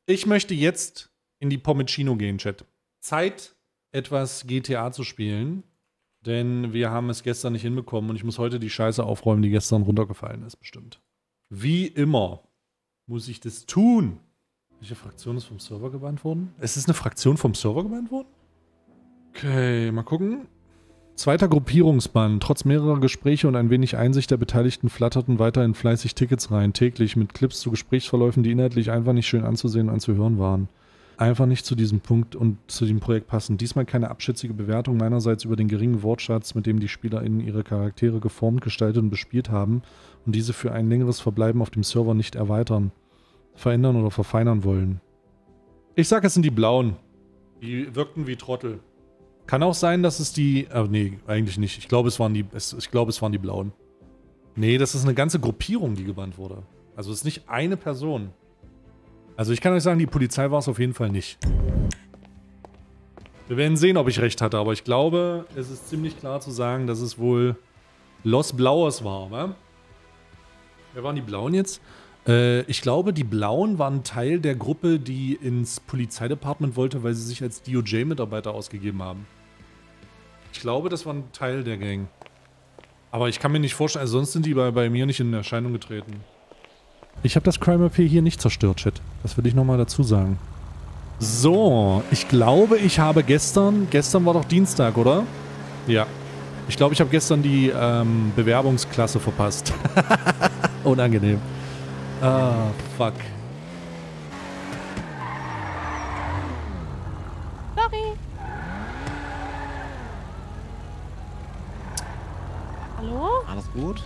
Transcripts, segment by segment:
Ich möchte jetzt in die Pomecino gehen, Chat. Zeit, etwas GTA zu spielen, denn wir haben es gestern nicht hinbekommen und ich muss heute die Scheiße aufräumen, die gestern runtergefallen ist, bestimmt. Wie immer muss ich das tun. Welche Fraktion ist vom Server gebannt worden? Es ist eine Fraktion vom Server gebannt worden? Okay, mal gucken. Zweiter Gruppierungsbann. Trotz mehrerer Gespräche und ein wenig Einsicht der Beteiligten flatterten weiterhin fleißig Tickets rein, täglich mit Clips zu Gesprächsverläufen, die inhaltlich einfach nicht schön anzusehen und anzuhören waren. Einfach nicht zu diesem Punkt und zu dem Projekt passen. Diesmal keine abschätzige Bewertung meinerseits über den geringen Wortschatz, mit dem die SpielerInnen ihre Charaktere geformt, gestaltet und bespielt haben und diese für ein längeres Verbleiben auf dem Server nicht erweitern, verändern oder verfeinern wollen. Ich sag, es sind die Blauen. Die wirkten wie Trottel. Kann auch sein, dass es die... nee, eigentlich nicht. Ich glaube, es waren die Blauen. Nee, das ist eine ganze Gruppierung, die gebannt wurde. Also es ist nicht eine Person. Also ich kann euch sagen, die Polizei war es auf jeden Fall nicht. Wir werden sehen, ob ich recht hatte, aber ich glaube, es ist ziemlich klar zu sagen, dass es wohl Los Blauers war, wa? Wer waren die Blauen jetzt? Ich glaube, die Blauen waren Teil der Gruppe, die ins Polizeidepartement wollte, weil sie sich als DOJ-Mitarbeiter ausgegeben haben. Ich glaube, das war ein Teil der Gang. Aber ich kann mir nicht vorstellen, also sonst sind die bei mir nicht in Erscheinung getreten. Ich habe das Crime AP hier nicht zerstört, Chat. Das will ich nochmal dazu sagen. So, ich glaube, ich habe gestern war doch Dienstag, oder? Ja. Ich glaube, ich habe gestern die Bewerbungsklasse verpasst. Unangenehm. Ah, fuck. Sorry. Hallo? Alles gut?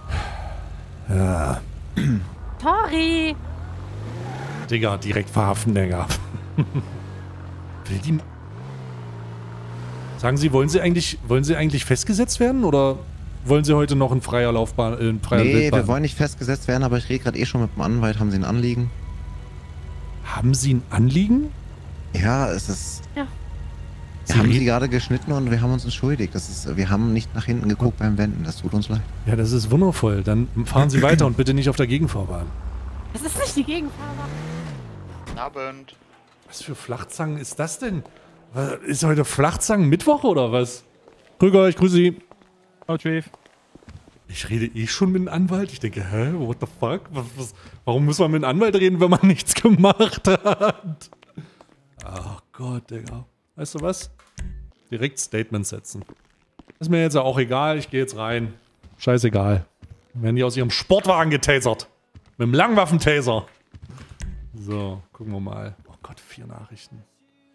Ja. Sorry. Digga, direkt verhaften, Digga. Will die... Sagen Sie, wollen Sie eigentlich festgesetzt werden oder wollen Sie heute noch in freier Laufbahn, in freier Nee, Wildbahn? wir wollen nicht festgesetzt werden, aber ich rede gerade schon mit dem Anwalt. Haben Sie ein Anliegen? Haben Sie ein Anliegen? Ja, es ist... Ja. Wir haben Sie gerade geschnitten und wir haben uns entschuldigt. Wir haben nicht nach hinten geguckt beim Wenden. Das tut uns leid. Ja, das ist wundervoll. Dann fahren Sie weiter und bitte nicht auf der Gegenfahrbahn. Das ist nicht die Gegenfahrbahn. Guten Abend. Was für Flachzangen ist das denn? Ist heute Flachzangen Mittwoch oder was? Krüger, ich grüße Sie. Hallo, Chief. Ich rede eh schon mit einem Anwalt. Ich denke, hä, what the fuck? Warum muss man mit einem Anwalt reden, wenn man nichts gemacht hat? Ach Gott, Digga. Weißt du was? Direkt Statement setzen. Ist mir jetzt ja auch egal, ich gehe jetzt rein. Scheißegal. Werden die aus ihrem Sportwagen getasert. Mit dem Langwaffentaser. So, gucken wir mal. Oh Gott, 4 Nachrichten.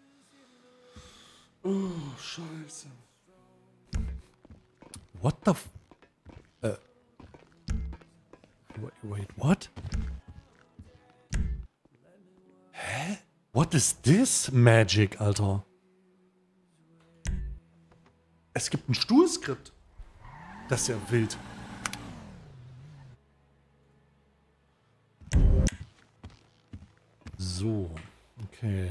Oh, scheiße. What the f... Wait, what? Hä? What is this magic, Alter? Es gibt ein Stuhlskript. Das ist ja wild. So, okay.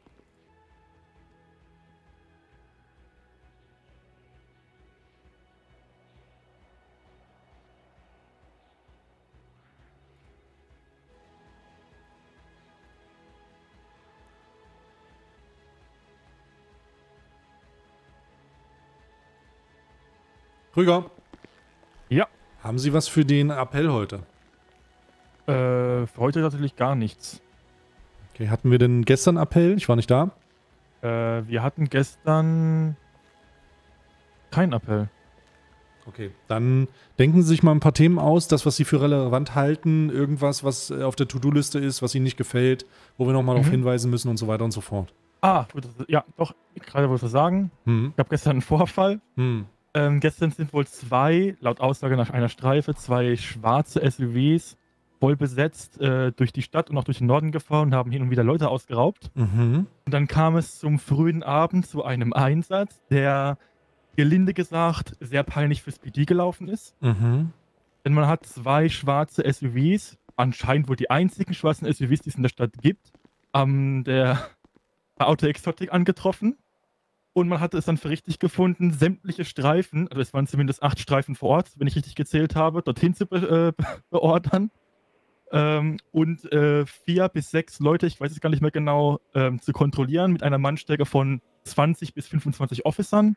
Krüger. Ja. Haben Sie was für den Appell heute? Für heute tatsächlich gar nichts. Okay, hatten wir denn gestern Appell? Ich war nicht da. Wir hatten gestern keinen Appell. Okay, dann denken Sie sich mal ein paar Themen aus, das, was Sie für relevant halten, irgendwas, was auf der To-Do-Liste ist, was Ihnen nicht gefällt, wo wir nochmal darauf hinweisen müssen und so weiter und so fort. Ah, ja, doch, gerade wollte ich sagen. Ich habe gestern einen Vorfall. Gestern sind wohl laut Aussage nach einer Streife, 2 schwarze SUVs voll besetzt durch die Stadt und auch durch den Norden gefahren und haben hin und wieder Leute ausgeraubt. Und dann kam es zum frühen Abend zu einem Einsatz, der gelinde gesagt sehr peinlich fürs PD gelaufen ist. Denn man hat 2 schwarze SUVs, anscheinend wohl die einzigen schwarzen SUVs, die es in der Stadt gibt, bei Auto Exotic angetroffen. Und man hatte es dann für richtig gefunden, sämtliche Streifen, also es waren zumindest 8 Streifen vor Ort, wenn ich richtig gezählt habe, dorthin zu beordern. und 4 bis 6 Leute, ich weiß es gar nicht mehr genau, zu kontrollieren mit einer Mannstärke von 20 bis 25 Officern.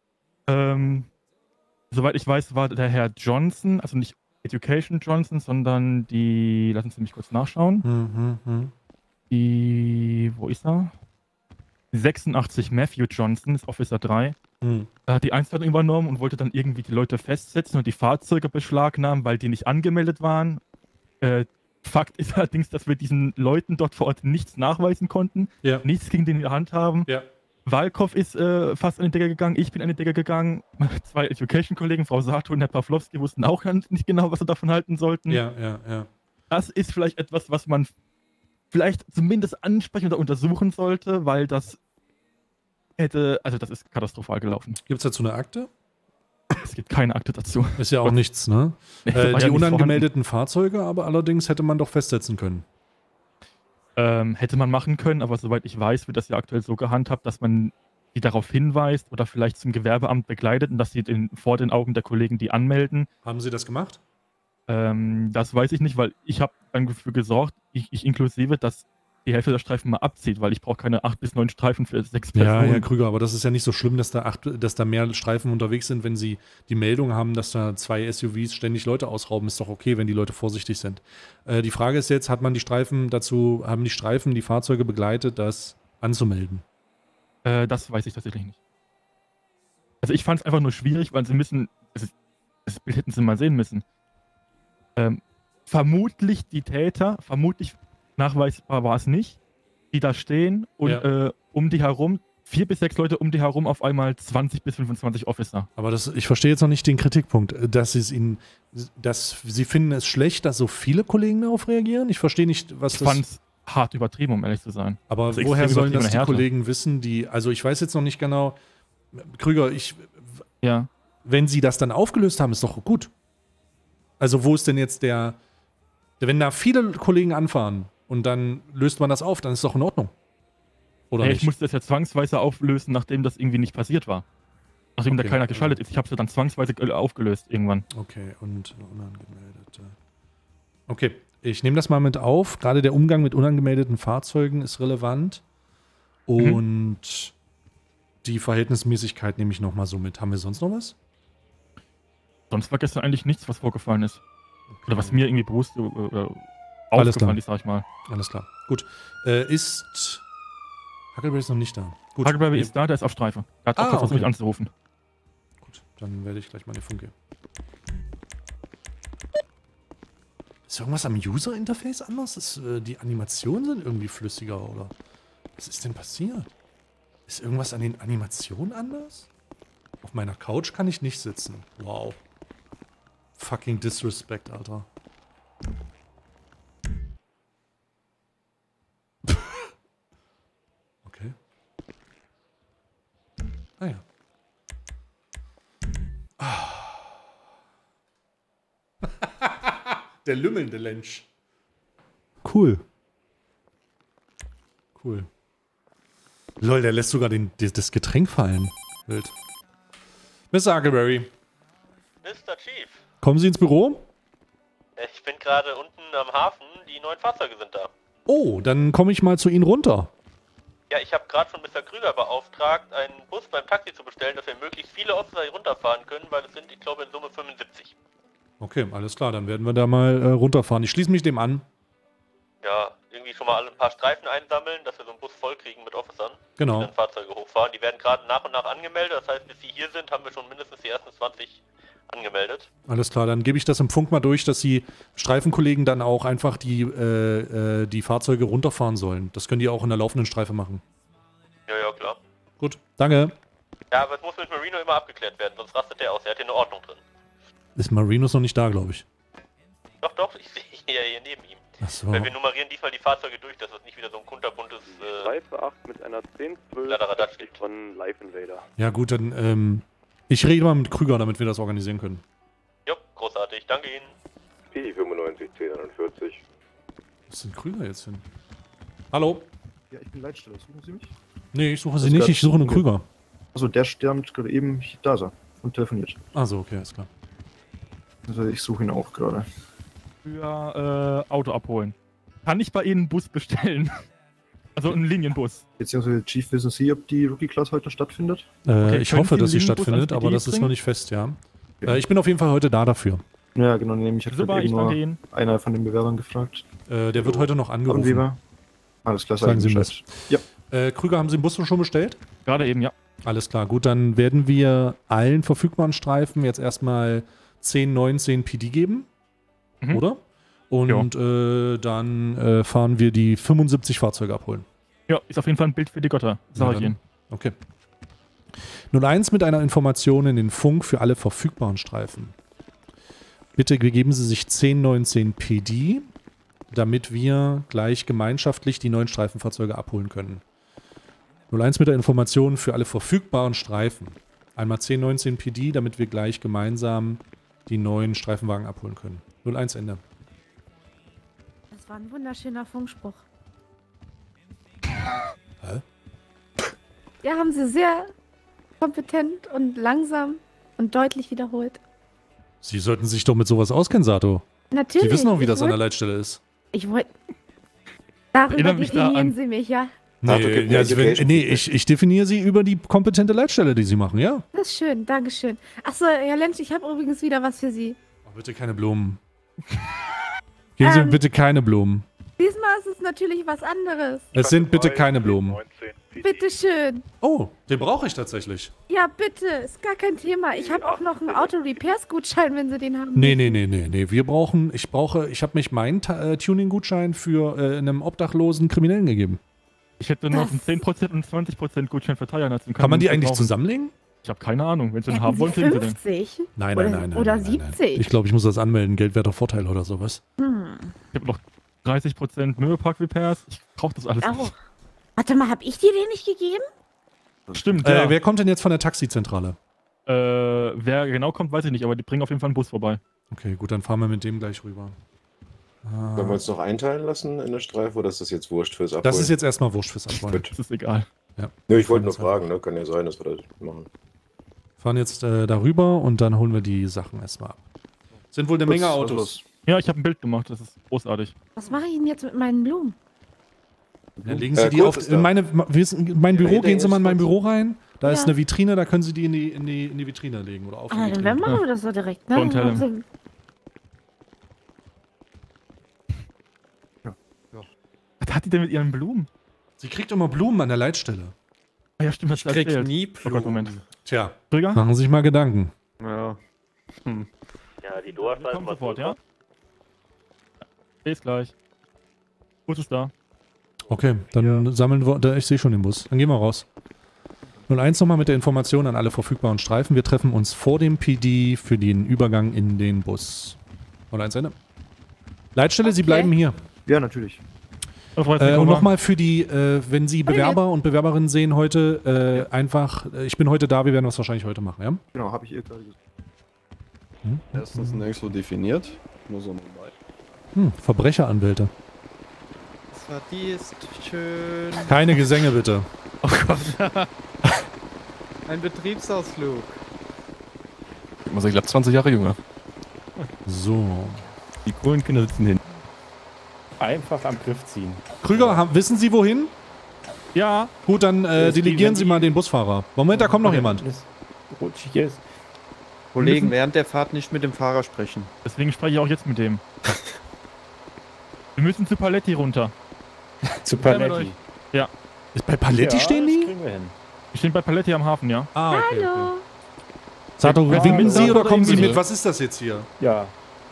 Soweit ich weiß, war der Herr Johnson, also nicht Education Johnson, sondern die, lassen Sie mich kurz nachschauen. Wo ist er? 86 Matthew Johnson ist Officer 3. Er hat die Einstellung übernommen und wollte dann irgendwie die Leute festsetzen und die Fahrzeuge beschlagnahmen, weil die nicht angemeldet waren. Fakt ist allerdings, dass wir diesen Leuten dort vor Ort nichts nachweisen konnten, nichts gegen den in der Hand haben. Walkow ist fast an die Decke gegangen, ich bin an die Decke gegangen. 2 Education-Kollegen, Frau Sato und Herr Pawlowski, wussten auch nicht genau, was sie davon halten sollten. Das ist vielleicht etwas, was man vielleicht zumindest ansprechen oder untersuchen sollte, weil das das ist katastrophal gelaufen. Gibt es dazu eine Akte? Es gibt keine Akte dazu. Ist ja auch nichts, ne? Die unangemeldeten Fahrzeuge, aber allerdings hätte man doch festsetzen können. Hätte man machen können, aber soweit ich weiß, wird das ja aktuell so gehandhabt, dass man die darauf hinweist oder vielleicht zum Gewerbeamt begleitet und dass sie vor den Augen der Kollegen die anmelden. Haben Sie das gemacht? Das weiß ich nicht, weil ich habe dann dafür gesorgt, ich inklusive, dass die Hälfte der Streifen mal abzieht, weil ich brauche keine 8 bis 9 Streifen für 6 Personen. Ja, Herr Krüger, aber das ist ja nicht so schlimm, dass da mehr Streifen unterwegs sind, wenn Sie die Meldung haben, dass da 2 SUVs ständig Leute ausrauben. Ist doch okay, wenn die Leute vorsichtig sind. Die Frage ist jetzt, haben die Streifen die Fahrzeuge begleitet, das anzumelden? Das weiß ich tatsächlich nicht. Also ich fand es einfach nur schwierig, weil das Bild hätten Sie mal sehen müssen. Vermutlich die Täter, nachweisbar war es nicht, die da stehen und um die herum, 4 bis 6 Leute um die herum auf einmal 20 bis 25 Officer. Aber ich verstehe jetzt noch nicht den Kritikpunkt, dass Sie finden es schlecht, dass so viele Kollegen darauf reagieren? Ich verstehe nicht, was das... Ich fand es hart übertrieben, um ehrlich zu sein. Aber also woher sollen das die Kollegen wissen, also ich weiß jetzt noch nicht genau, Krüger, wenn Sie das dann aufgelöst haben, ist doch gut. Also wo ist denn jetzt wenn da viele Kollegen anfahren und dann löst man das auf, dann ist es doch in Ordnung. Oder nicht? Ich musste das ja zwangsweise auflösen, nachdem das irgendwie nicht passiert war. Nachdem da keiner geschaltet ist. Ich habe es ja dann zwangsweise aufgelöst irgendwann. Okay, und unangemeldete. Okay, ich nehme das mal mit auf. Gerade der Umgang mit unangemeldeten Fahrzeugen ist relevant. Und die Verhältnismäßigkeit nehme ich nochmal so mit. Haben wir sonst noch was? Sonst war gestern eigentlich nichts, was vorgefallen ist. Okay. Oder was mir irgendwie bewusst aufgefallen ist, sag ich mal. Alles klar. Gut. Ist Huckleberry ist noch nicht da. Gut. Huckleberry ist da, der ist auf Streife. Er hat auch versucht, mich anzurufen. Gut, dann werde ich gleich mal die Funke. Ist irgendwas am User-Interface anders? Die Animationen sind irgendwie flüssiger, oder? Was ist denn passiert? Ist irgendwas an den Animationen anders? Auf meiner Couch kann ich nicht sitzen. Wow. Fucking Disrespect, Alter. Okay. Ah ja. Der lümmelnde Lensch. Cool. Cool. Lol, der lässt sogar das Getränk fallen. Wild. Mr. Huckleberry. Mr. Chief. Kommen Sie ins Büro? Ich bin gerade unten am Hafen. Die neuen Fahrzeuge sind da. Oh, dann komme ich mal zu Ihnen runter. Ja, ich habe gerade von Mr. Krüger beauftragt, einen Bus beim Taxi zu bestellen, dass wir möglichst viele Officer hier runterfahren können, weil es sind, ich glaube, in Summe 75. Okay, alles klar, dann werden wir da mal runterfahren. Ich schließe mich dem an. Ja, irgendwie schon mal ein paar Streifen einsammeln, dass wir so einen Bus voll kriegen mit Officern. Genau. Die dann Fahrzeuge hochfahren. Die werden gerade nach und nach angemeldet. Das heißt, bis sie hier sind, haben wir schon mindestens die ersten 20 angemeldet. Alles klar, dann gebe ich das im Funk mal durch, dass die Streifenkollegen dann auch einfach die Fahrzeuge runterfahren sollen. Das können die auch in der laufenden Streife machen. Ja, ja, klar. Gut, danke. Ja, aber es muss mit Marino immer abgeklärt werden, sonst rastet der aus. Er hat hier eine Ordnung drin. Ist Marinos noch nicht da, glaube ich. Doch, doch, ich sehe ja hier neben ihm. Ach so. Weil wir nummerieren diesmal die Fahrzeuge durch, dass es nicht wieder so ein kunterbuntes Streife 8 mit einer 1012 Kladderadatsch gibt. von Live Invader. Ja gut, dann ich rede mal mit Krüger, damit wir das organisieren können. Jo, großartig, danke Ihnen. PD 95 1041. Was ist denn Krüger jetzt hin? Hallo? Ja, ich bin Leitstelle. Suchen Sie mich? Nee, ich suche Sie nicht, ich suche einen Krüger. Also der stand gerade eben da und telefoniert. Also okay, ist klar. Also ich suche ihn auch gerade. für Auto abholen. Kann ich bei Ihnen einen Bus bestellen? Also einen Linienbus. Beziehungsweise Chief, wissen Sie, ob die Rookie-Class heute stattfindet? Ich hoffe, dass sie einen Linienbus stattfindet, ans aber das ist bringen? noch nicht fest, ja. Okay. Ich bin auf jeden Fall heute da dafür. Ja, genau, nämlich hat Super, eben ich nur danke Ihnen. einer von den Bewerbern gefragt. Der wird heute noch angerufen. Weber. Alles klar, Sagen Sie mir Bescheid. Ja. Krüger, haben Sie den Bus schon bestellt? Gerade eben, ja. Alles klar, gut, dann werden wir allen verfügbaren Streifen jetzt erstmal 10, 19 PD geben, oder? Und dann fahren wir die 75 Fahrzeuge abholen. Ja, ist auf jeden Fall ein Bild für die Götter, sag ich Ihnen. Okay. 01 mit einer Information in den Funk für alle verfügbaren Streifen. Bitte geben Sie sich 10, 19 PD, damit wir gleich gemeinschaftlich die neuen Streifenfahrzeuge abholen können. 01 mit der Information für alle verfügbaren Streifen. Einmal 10, 19 PD, damit wir gleich gemeinsam die neuen Streifenwagen abholen können. 01 Ende. Das war ein wunderschöner Funkspruch. Hä? Ja, haben Sie sehr kompetent und langsam und deutlich wiederholt. Sie sollten sich doch mit sowas auskennen, Sato. Natürlich. Sie wissen auch, wie das an der wollt- Leitstelle ist. Ich wollte... Darüber Erinnere mich da definieren an- Sie mich, ja? Sato gibt mir Education. Ich definiere sie über die kompetente Leitstelle, die sie machen, ja. Das ist schön, dankeschön. Achso, Herr Lensch, ich habe übrigens wieder was für Sie. Oh, bitte keine Blumen. Geben Sie mir bitte keine Blumen. Diesmal ist es natürlich was anderes. Es sind bitte keine Blumen. Bitte schön. Oh, den brauche ich tatsächlich. Ja, bitte, ist gar kein Thema. Ich habe auch noch einen Auto-Repairs-Gutschein, wenn Sie den haben. Nee. Ich habe mich meinen Tuning-Gutschein für einem obdachlosen Kriminellen gegeben. Ich hätte noch einen 10% und 20% Gutschein für Teilernatzen. Kann man die eigentlich zusammenlegen? Ich habe keine Ahnung. Wenn Sie den Hätten haben wollen, Sie kriegen Sie den. 50? Nein. Oder 70? Ich glaube, ich muss das anmelden. Geldwerter Vorteil oder sowas. Ich habe noch 30% Möbelpark-Repairs. Ich brauche das alles Oh. nicht. Warte mal, habe ich dir den nicht gegeben? Stimmt, ja. Wer kommt denn jetzt von der Taxizentrale? Wer genau kommt, weiß ich nicht, aber die bringen auf jeden Fall einen Bus vorbei. Okay, gut, dann fahren wir mit dem gleich rüber. Sollen wir uns noch einteilen lassen in der Streife oder ist das jetzt wurscht fürs Abholen? Das ist jetzt erstmal wurscht fürs Abholen. Gut. Das ist egal. Ja. Nö, ich wollte nur fragen, ne? Kann ja sein, dass wir das machen. Fahren jetzt darüber und dann holen wir die Sachen erstmal ab. Sind wohl eine Menge Autos. Ja, ich habe ein Bild gemacht, das ist großartig. Was mache ich denn jetzt mit meinen Blumen? Dann legen Sie die Kurt auf ist da. mein Büro, hinter gehen Sie Ihnen mal in ist mein Kurt. Büro rein. Da ist Ja. eine Vitrine, da können Sie die in die Vitrine legen oder auf die Ah, dann Vitrine. machen wir das so direkt, ne? Don't tell him. Also, Was hat die denn mit ihren Blumen? Sie kriegt immer Blumen an der Leitstelle. Ah ja, stimmt, das Ich krieg erzählt. nie Oh Gott, Moment. Tja, Krüger? machen Sie sich mal Gedanken. Ja. Ja, die Doha Komm sofort, ja? Bis gleich. Bus ist da. Okay, dann sammeln wir, ich sehe schon den Bus. Dann gehen wir raus. 01 nochmal mit der Information an alle verfügbaren Streifen. Wir treffen uns vor dem PD für den Übergang in den Bus. 01 Ende. Leitstelle, Sie Okay. bleiben hier. Ja, natürlich. Und nochmal für die, wenn Sie Bewerber und Bewerberinnen sehen heute, einfach, ich bin heute da, wir werden das wahrscheinlich heute machen, ja? Genau, habe ich ihr gerade gesagt. Erstens nirgendwo definiert. Nur so nebenbei. Verbrecheranwälte. Die ist schön. Keine Gesänge bitte. Oh Gott. Ein Betriebsausflug. Also ich glaube 20 Jahre jünger. So. Die coolen Kinder sitzen hin. Einfach am Griff ziehen. Krüger, wissen Sie wohin? Ja. Gut, dann Das delegieren ist Sie mal den Busfahrer. Moment, da kommt noch jemand. Rutschig ist. Kollegen, während der Fahrt nicht mit dem Fahrer sprechen. Deswegen spreche ich auch jetzt mit dem. Wir müssen zu Paletti runter. Zu Paletti. Ja. Ist bei Paletti Ja, stehen das die? kriegen wir hin. Wir stehen bei Paletti am Hafen, ja? Ah, okay. Hallo. Sato, Ja, winken hallo. Sie oder kommen Sie Hallo. mit? Was ist das jetzt hier? Ja.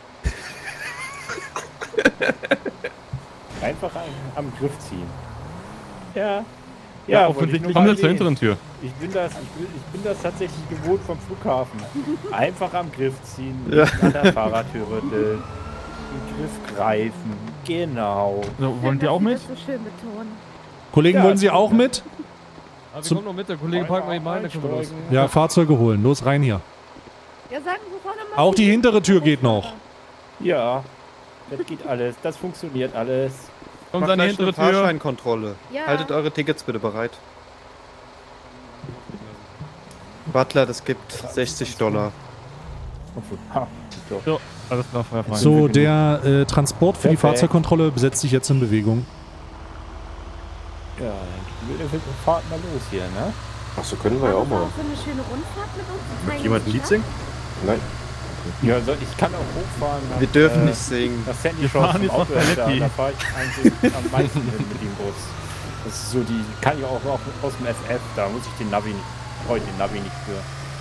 Einfach am Griff ziehen. Ja. Ja, wollte ich offensichtlich nur Kommen mal wir zur sehen. hinteren Tür. Ich bin das tatsächlich gewohnt vom Flughafen. Einfach am Griff ziehen, Ja. an der Fahrertür rütteln, den Griff greifen. Genau. So, wollen die auch Sie mit? das so schön betonen. Kollegen, Ja, wollen Sie auch mit? Wir kommen noch mit, der Kollege parkt mal eben ein, dann kommen wir los. Ja, Fahrzeuge holen. Los, rein hier. Ja, sagen Sie vorne mal. Auch die hintere Tür geht noch. Ja, das geht alles. Das funktioniert alles. Kommt Macht an die gleich eine hintere Tür. Fahrscheinkontrolle. Ja. Haltet eure Tickets bitte bereit. Butler, das gibt $60. Ha, so. Alles klar, feuerfrei. So, der Transport für die Fahrzeugkontrolle setzt sich jetzt in Bewegung. Ja, wir fahren mal los hier, ne? Achso, können wir ja auch mal. So eine schöne Rundfahrt mit uns. Möchte jemand ein Lied singen? Nein. Ja, ich kann auch hochfahren. Wir dürfen nicht singen. Das Handy schon vom Auto da fahre ich eigentlich am meisten hin mit dem Bus. Das ist so die, kann ich auch aus dem FF, da muss ich den Navi nicht für.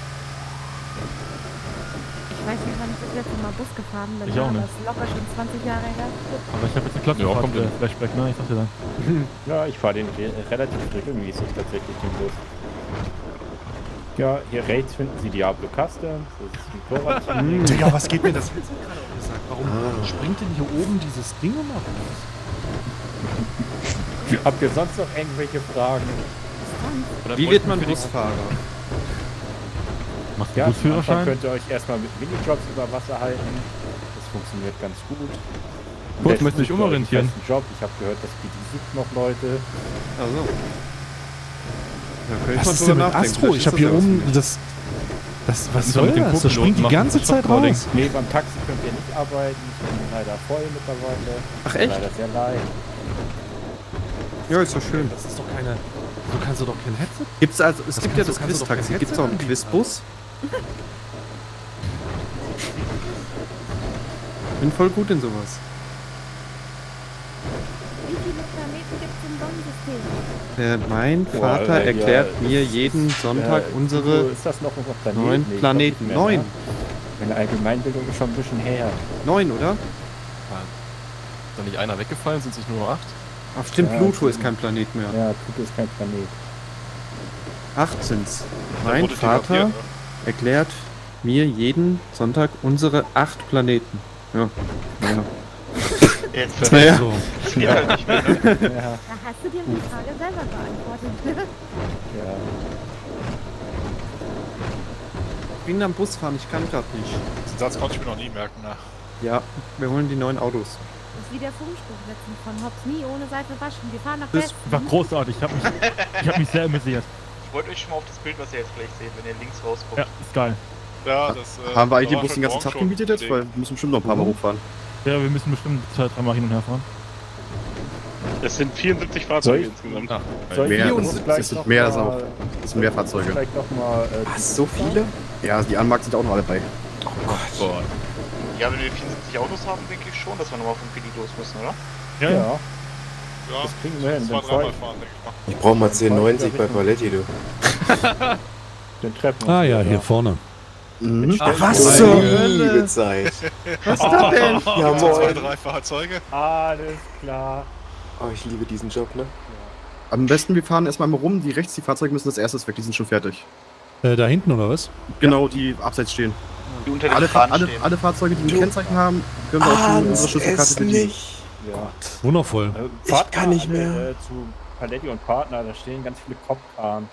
Ich weiß nicht, wann ich das letzte Mal Bus gefahren bin. Ich auch nicht. Das ist locker schon 20 Jahre her. Aber ich habe jetzt eine Klassenfahrt-Flashback, ne? Ich sag dir dann. Ja, ich fahre den relativ regelmäßig tatsächlich, den Bus. Ja, hier rechts finden Sie Diablo Custom. Das ist ein Motorradteam. Digga, was geht mir das jetzt gerade auf den Sack? Warum springt denn hier oben dieses Ding immer raus? Habt ihr sonst noch irgendwelche Fragen? Wie wird man Busfahrer? Macht ihr Ja, Busführerschein? könnt ihr euch erstmal mit Minijobs über Wasser halten. Das funktioniert ganz gut. Gut, möchte ich umorientieren. Job. Ich habe gehört, das PD sucht noch Leute. Also. Was ist denn mit Astro? Ich habe hier oben das... Was soll das? Das springt die ganze Zeit raus. Nee, beim Taxi könnt ihr nicht arbeiten. Ich bin leider voll mittlerweile. Ach echt? Leider sehr leid. Ja, ist doch schön. Das ist doch keine... So kannst du doch kein Headset... Gibt's also, es Das gibt ja kannst das du- kannst du doch kein Quiz-Taxi. Gibt's Headset auch einen anbieten, Quizbus? Ich bin voll gut in sowas. Wie viele Planeten gibt es im Sonnensystem? Mein Vater erklärt mir jeden Sonntag unsere Ist das noch auf Planeten? 9 Nee, ich Planeten. glaub nicht mehr, 9. ne? Meine Allgemeinbildung ist schon ein bisschen her. 9, oder? Ist da nicht einer weggefallen? Sind es nicht nur noch 8? Ach stimmt, Ja, Pluto ist kein Planet mehr. Ja, Pluto ist kein Planet. 8 sind's. Mein Vater erklärt mir jeden Sonntag unsere 8 Planeten. Ja. Ja. Jetzt Naja. So. das geht halt nicht mehr, ne? Ja, Da hast du dir die Frage selber beantwortet. ja. Ich bin am Bus fahren, ich kann gerade nicht. Den Satz konnte ich mir noch nie merken, ne? Ja, wir holen die neuen Autos. Das ist wie der Funkspruch letztens von Hobbs. Nie ohne Seife waschen. Wir fahren nach Das Westen. war großartig. Ich hab mich sehr amüsiert. Ich wollte euch schon mal auf das Bild, was ihr jetzt gleich seht, wenn ihr links rausguckt. Ja, ist geil. Ja, das, Haben wir eigentlich den war Bus den ganzen heute Tag Morgen gemietet jetzt? schon Weil wir müssen bestimmt noch ein paar Mal hochfahren. Ja, wir müssen bestimmt 2-3 Mal hin und her fahren. Es sind 74 Soll Fahrzeuge ich- insgesamt. Soll ich Mehr, uns das gleich sind noch mehr, mal- das sind mehr Fahrzeuge. Vielleicht noch mal, Was, so viele? Ja, die Anmarken sind auch noch alle bei. Boah. Ja, wenn wir 74 Autos haben, denke ich schon, dass wir nochmal vom PD los müssen, oder? Ja, Ja, das kriegen wir hin. 2-3 Mal fahren, denke ich mal. Ich brauche mal 1090 bei Paletti, du. Den treffen Ah ja, hier vorne. Ach, was zur Liebe Zeit. Was ist das denn? Ja, moin. 2-3 Fahrzeuge. Alles klar. Oh, ich liebe diesen Job, ne? Am besten, wir fahren erstmal mal rum. Die rechts, die Fahrzeuge müssen als erstes weg, die sind schon fertig. Da hinten oder was? Genau, die abseits stehen. Die unter den Alle, Fahnen stehen. alle Fahrzeuge, die ein Kennzeichen haben, können wir auch schon unsere Schlüsselkarte bedienen. Ja. Wundervoll. Ich kann nicht mehr. Zu Paletti und Partner, da stehen ganz viele Kopfkarren.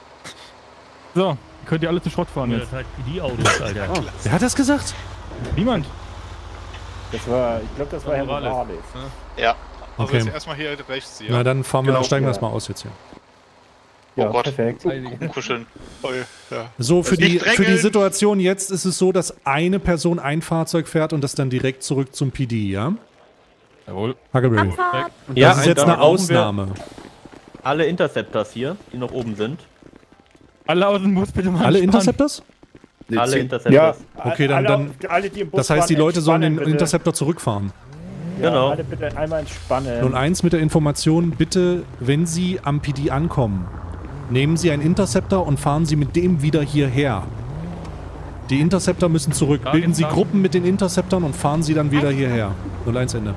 So, könnt ihr alle zu Schrott fahren jetzt. Die Autos, Alter. Oh. Wer hat das gesagt? Niemand. Das war, ich glaube, das war Herr Morales. Morales. Ja. Also Okay. jetzt erstmal hier rechts hier. Na, dann fahren wir, Genau. steigen wir Ja. das mal aus jetzt hier. Ja, Oh Gott. perfekt. Kuscheln. Toll, ja. So, für Nicht die drängeln. Situation jetzt ist es so, dass eine Person ein Fahrzeug fährt und das dann direkt zurück zum PD, ja? Jawohl. Huckleberry. Abfahrt. Ja, Das ist jetzt dann eine brauchen wir Ausnahme. Alle Interceptors hier, die noch oben sind. Alle aus dem Bus bitte mal Alle entspannen. Interceptors? Nee, Alle 10. Interceptors. Okay, dann- alle, die im Bus Das heißt, die waren, Leute sollen den entspannen, bitte. Interceptor zurückfahren. Ja, Genau. alle bitte einmal entspannen. Und eins mit der Information, bitte, wenn Sie am PD ankommen, nehmen Sie einen Interceptor und fahren Sie mit dem wieder hierher. Die Interceptor müssen zurück. Ja, Bilden Sie geht's Gruppen mit den Interceptern und fahren Sie dann wieder hierher. 01 Ende.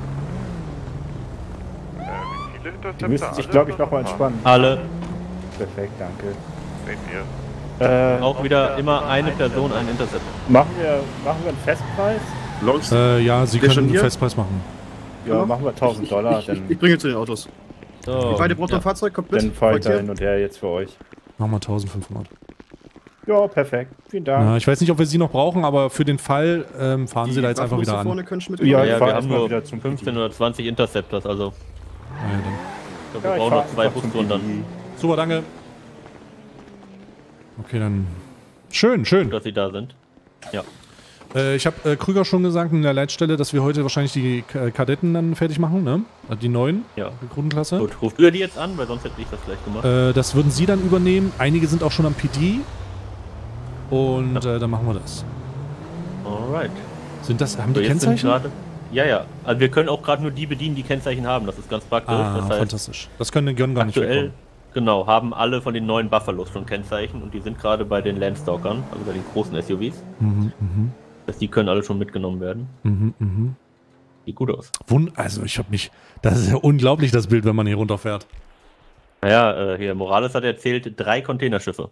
Wie viele Interceptor? Die müssen sich, glaube ich, nochmal entspannen. Alle. Perfekt, danke. Seht ihr. Auch wieder immer eine Person, ein Interceptor. Machen wir einen Festpreis? Los. Ja, Sie Der können schon einen hier? Festpreis machen. Ja, machen wir 1000 Dollar, Ich dann, bringe zu den Autos. So. Die beide braucht noch ein Fahrzeug, kommt mit. dann fahre ich da Folgt hin hier. und her jetzt für euch. Machen wir 1500. Ja, perfekt. Vielen Dank. Ja, ich weiß nicht, ob wir Sie noch brauchen, aber für den Fall fahren Sie da jetzt einfach wieder an. Vorne können mit Ja, ich Ja, fahr wir haben erstmal nur wieder zum 15 oder 20 Interceptors, also Ah, ja, dann. ich glaube, wir Ja, ich brauchen fahr noch 2 einfach zum Busrunden dann. PD. Super, danke. Okay, dann. Schön, schön. Gut, dass sie da sind. Ja. Ich habe Krüger schon gesagt in der Leitstelle, dass wir heute wahrscheinlich die Kadetten dann fertig machen, ne? Die neuen, die Grundklasse. Gut, ruft ihr die jetzt an, weil sonst hätte ich das gleich gemacht. Das würden sie dann übernehmen. Einige sind auch schon am PD. Und dann machen wir das. Alright. Haben die Kennzeichen? Ja. Also wir können auch gerade nur die bedienen, die Kennzeichen haben. Das ist ganz praktisch. Das heißt, fantastisch. Das können gar nicht aktuell, genau, haben alle von den neuen Buffalos schon Kennzeichen und die sind gerade bei den Landstalkern, also bei den großen SUVs. Die können alle schon mitgenommen werden. Sieht gut aus. Also das ist ja unglaublich, das Bild, wenn man hier runterfährt. Naja, hier Morales hat erzählt, 3 Containerschiffe.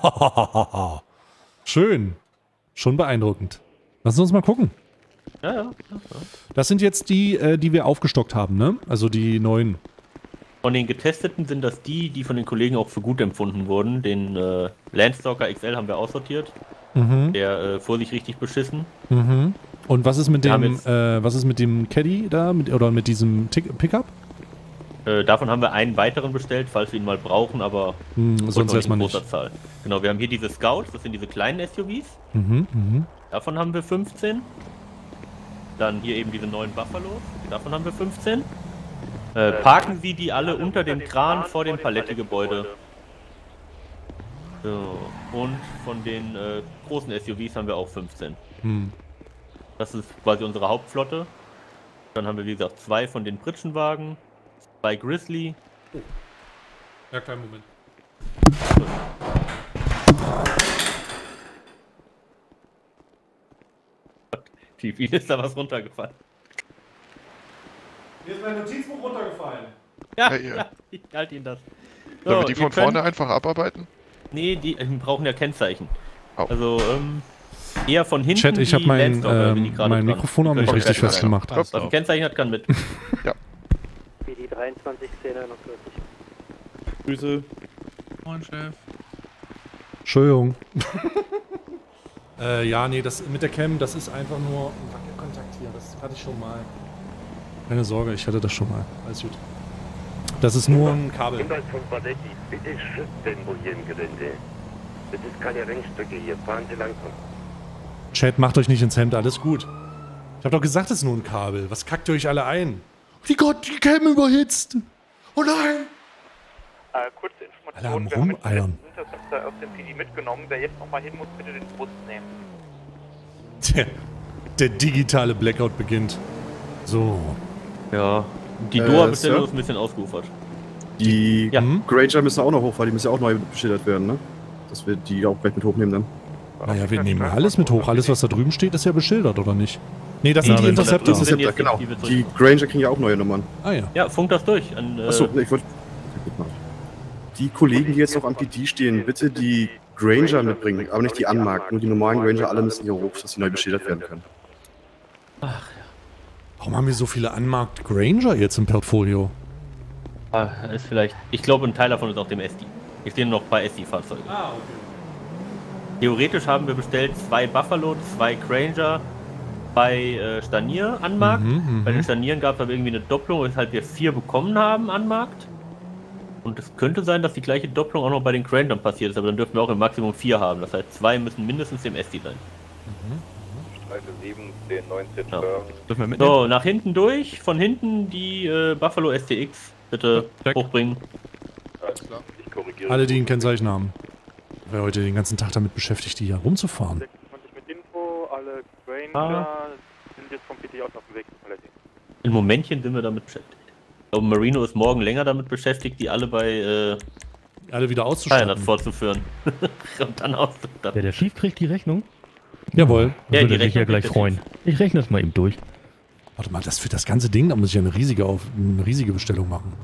Schön. Schon beeindruckend. Lass uns mal gucken. Ja. Das sind jetzt die, die wir aufgestockt haben, ne? Also die neuen. Von den Getesteten sind das die von den Kollegen auch für gut empfunden wurden. Den Landstalker XL haben wir aussortiert. Der fuhr sich richtig beschissen. Und was ist mit dem Caddy da? Oder mit diesem Pickup? Davon haben wir einen weiteren bestellt, falls wir ihn mal brauchen, aber sonst erstmal nicht. Zahl. Genau, wir haben hier diese Scouts, das sind diese kleinen SUVs. Davon haben wir 15. Dann hier eben diese neuen Buffalos, davon haben wir 15. Parken Sie die alle unter dem Kran vor dem Palettegebäude. So, und von den großen SUVs haben wir auch 15. Das ist quasi unsere Hauptflotte. Dann haben wir, wie gesagt, 2 von den Pritschenwagen, 2 Grizzly. Ja, kleinen Moment. Wie viel ist da was runtergefallen? Mir ist mein Notizbuch runtergefallen. Ja, ich halte Ihnen das. So, sollen wir die von vorne einfach abarbeiten? Nee, die brauchen ja Kennzeichen. Also, eher von hinten. Chat, ich habe mein Mikrofon auch nicht richtig festgemacht. Was ein Kennzeichen hat, kann mit. Ja. PD 23 1041. Grüße. Moin, Chef. Entschuldigung. Ja, nee, das mit der Cam, das ist einfach nur ein Wackelkontakt hier. Das hatte ich schon mal. Keine Sorge, ich hatte das schon mal. Alles gut. Das ist nur ein Kabel. Hinweis von Paletti, bitte Schritttempo hier im Gelände. Das ist keine Rennstrecke hier, fahren Sie langsam. Chat, macht euch nicht ins Hemd, alles gut. Ich hab doch gesagt, es ist nur ein Kabel. Was kackt ihr euch alle ein? Die Gott, die Cam überhitzt! Oh nein! Kurze Alle am Information, wir haben mit Rumeiern. Interceptor aus dem PD mitgenommen. Wer jetzt nochmal hin muss, bitte den Bus nehmen. Der digitale Blackout beginnt. So. Ja, die Doha-Bestellung ist ein bisschen ausgeufert. Die Granger müssen auch noch hochfahren, die müssen ja auch neu beschildert werden, ne? Dass wir die auch gleich mit hochnehmen dann. Naja, wir nehmen alles mit hoch. Alles, was da drüben steht, ist ja beschildert, oder nicht? Nee, das sind die Interceptor. Genau. Die Granger kriegen ja auch neue Nummern. Ah ja. Ja, funk das durch. Achso, ich wollte... Die Kollegen, die jetzt noch am PD stehen, bitte die Granger mitbringen, aber nicht die Unmarked. Nur die normalen Granger, alle müssen hier hoch, dass sie neu beschildert werden können. Ach ja. Warum haben wir so viele Unmarked Granger jetzt im Portfolio? Ist vielleicht... Ich glaube, ein Teil davon ist auch dem SD. Ich stehe noch bei SD-Fahrzeugen. Ah, okay. Theoretisch haben wir bestellt 2 Buffalo, 2 Granger, 2 Stanier Unmarked. Bei den Stanieren gab es aber irgendwie eine Doppelung, weshalb wir 4 bekommen haben Unmarked. Und es könnte sein, dass die gleiche Doppelung auch noch bei den Grangern passiert ist, aber dann dürfen wir auch im Maximum 4 haben. Das heißt, 2 müssen mindestens dem SD sein. Streife 7, 10, 19, Ja. Dürfen wir mitnehmen? So, nach hinten durch, von hinten die Buffalo STX bitte hochbringen. Alles klar, ich korrigiere. Alle, die ein Kennzeichen haben. Wer heute den ganzen Tag damit beschäftigt, die hier rumzufahren. 26 mit Info, alle Granger sind jetzt vom PD aus auf dem Weg zu Paletti. Im Momentchen sind wir damit beschäftigt. Ich glaube, Marino ist morgen länger damit beschäftigt, die alle bei alle wieder auszustatten. das fortzuführen. Und dann auszustatten. Der Chief kriegt die Rechnung. Jawohl. Ja, würde sich ja gleich freuen. Ich rechne das mal eben durch. Warte mal, das für das ganze Ding, da muss ich ja eine riesige Bestellung machen.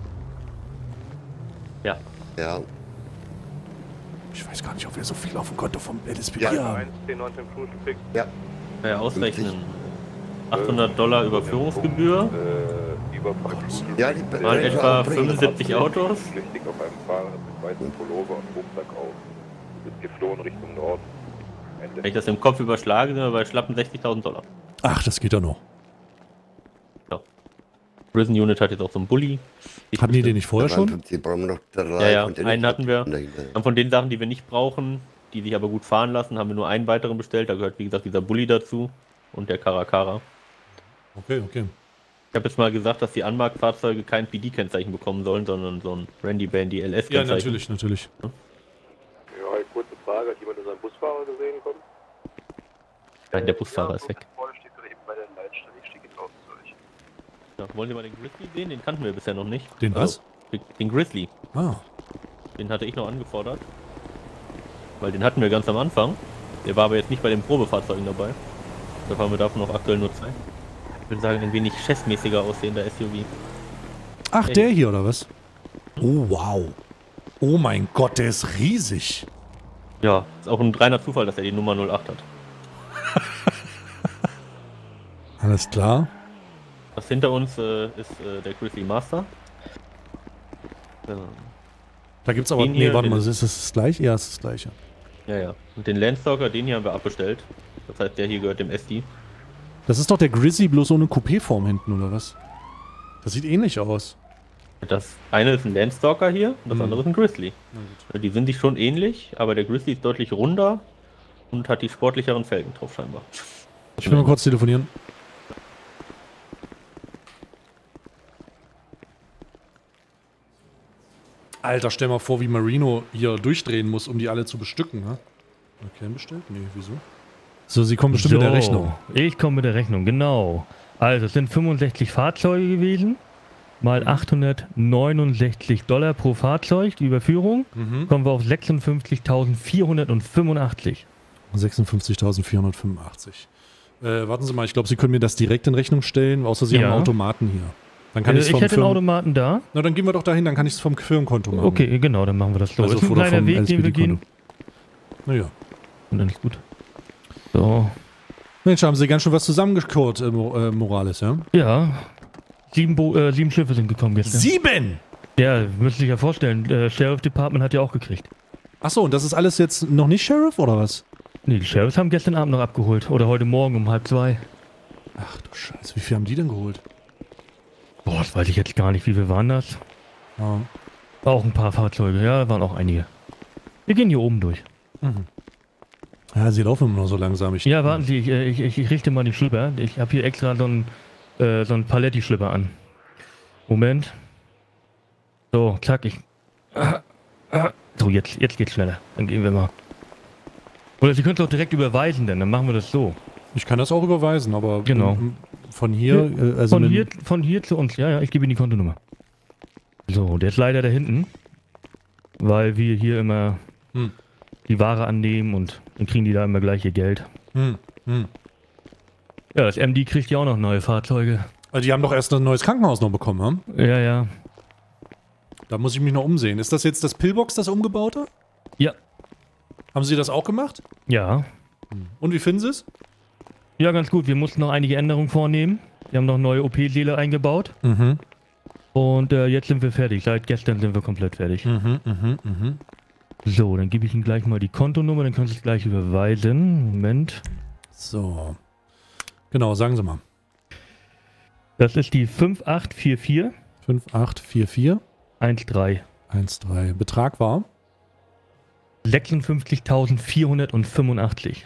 Ja. Ja. Ich weiß gar nicht, ob wir so viel auf dem Konto vom LSPD Ja. haben. 10, 19 Cruise Fix. Ja. Ja, ausrechnen. $800 Überführungsgebühr. Ja, die Mal etwa 75 Autos. Flüchtig auf einem Fahrer mit weißem Pullover und Rucksack auf. Ist geflohen Richtung Norden. Wenn ich das im Kopf überschlage, sind wir bei schlappen $60.000. Ach, das geht ja noch. Ja. Prison Unit hat jetzt auch so einen Bulli. Hatten die den nicht vorher schon? Ja, einen hatten wir. Und von den Sachen, die wir nicht brauchen, die sich aber gut fahren lassen, haben wir nur einen weiteren bestellt. Da gehört, wie gesagt, dieser Bulli dazu und der Caracara. Okay. Ich habe jetzt mal gesagt, dass die Anmark-Fahrzeuge kein PD-Kennzeichen bekommen sollen, sondern so ein Randy Bandy LS-Kennzeichen. Ja, natürlich. Ja, kurze Frage. Hat jemand unseren Busfahrer gesehen? Nein, der Busfahrer ist weg. Steht gerade eben bei der Leitstelle. Ich stehe drauf zu euch. Ja, wollen Sie mal den Grizzly sehen? Den kannten wir bisher noch nicht. Den was? Den Grizzly. Ah. Den hatte ich noch angefordert. Weil den hatten wir ganz am Anfang. Der war aber jetzt nicht bei den Probefahrzeugen dabei. Deshalb haben wir davon noch aktuell nur 2. Ich würde sagen, ein wenig chessmäßiger aussehender SUV. Ach, der hier, oder was? Oh, wow. Oh mein Gott, der ist riesig. Ja, ist auch ein reiner Zufall, dass er die Nummer 08 hat. Alles klar. Das hinter uns ist der Grizzly Master. Da gibt's aber... Nee, warte mal, ist das gleich? Ja, es ist das gleiche. Ja. Und den Landstalker, den hier haben wir abbestellt. Das heißt, der hier gehört dem SD. Das ist doch der Grizzly, bloß ohne Coupé-Form hinten, oder was? Das sieht ähnlich aus. Das eine ist ein Landstalker hier und das andere ist ein Grizzly. Die sind sich schon ähnlich, aber der Grizzly ist deutlich runder und hat die sportlicheren Felgen drauf scheinbar. Ich will mal kurz telefonieren. Alter, stell mal vor, wie Marino hier durchdrehen muss, um die alle zu bestücken, ne? Okay, bestellt? Nee, wieso? So, Sie kommen bestimmt mit der Rechnung. Ich komme mit der Rechnung, genau. Also, es sind 65 Fahrzeuge gewesen, mal $869 pro Fahrzeug, die Überführung. Kommen wir auf 56.485. 56.485. Warten Sie mal, ich glaube, Sie können mir das direkt in Rechnung stellen, außer Sie haben einen Automaten hier. Dann kann ich hätte einen Automaten da. Na, dann gehen wir doch dahin, dann kann ich es vom Firmenkonto machen. Okay, genau, dann machen wir das so. Also ist ein kleiner Weg, den wir gehen. Naja. Und dann ist gut. So. Mensch, haben Sie ganz schön was zusammengekurt, Morales, ja? Ja. 7 Schiffe sind gekommen gestern. 7?! Ja, müsst ihr sich ja vorstellen. Sheriff Department hat ja auch gekriegt. Achso, und das ist alles jetzt noch nicht Sheriff, oder was? Nee, die Sheriffs haben gestern Abend noch abgeholt. Oder heute Morgen um 1:30. Ach du Scheiße, wie viel haben die denn geholt? Boah, das weiß ich jetzt gar nicht. Wie viel waren das? Ja. Auch ein paar Fahrzeuge, ja, waren auch einige. Wir gehen hier oben durch. Ja, Sie laufen immer nur so langsam. Ja, warten Sie, ich richte mal die Schlipper. Ich habe hier extra so einen Paletti-Schlipper an. Moment. So, zack, So, jetzt geht's schneller. Dann gehen wir mal. Oder Sie können es auch direkt überweisen, denn dann machen wir das so. Ich kann das auch überweisen, aber genau. Von hier, also von hier zu uns, ja, ich gebe Ihnen die Kontonummer. So, der ist leider da hinten, weil wir hier immer die Ware annehmen und dann kriegen die da immer gleich ihr Geld. Ja, das MD kriegt ja auch noch neue Fahrzeuge. Also die haben doch erst ein neues Krankenhaus noch bekommen, hm? Ja. Da muss ich mich noch umsehen. Ist das jetzt das Pillbox, das umgebaute? Ja. Haben Sie das auch gemacht? Ja. Und wie finden Sie es? Ja, ganz gut. Wir mussten noch einige Änderungen vornehmen. Wir haben noch neue OP-Säle eingebaut. Und jetzt sind wir fertig. Seit gestern sind wir komplett fertig. So, dann gebe ich Ihnen gleich mal die Kontonummer, dann können Sie es gleich überweisen. Moment. So. Genau, sagen Sie mal. Das ist die 5844. 5844. 13. Betrag war? 56.485.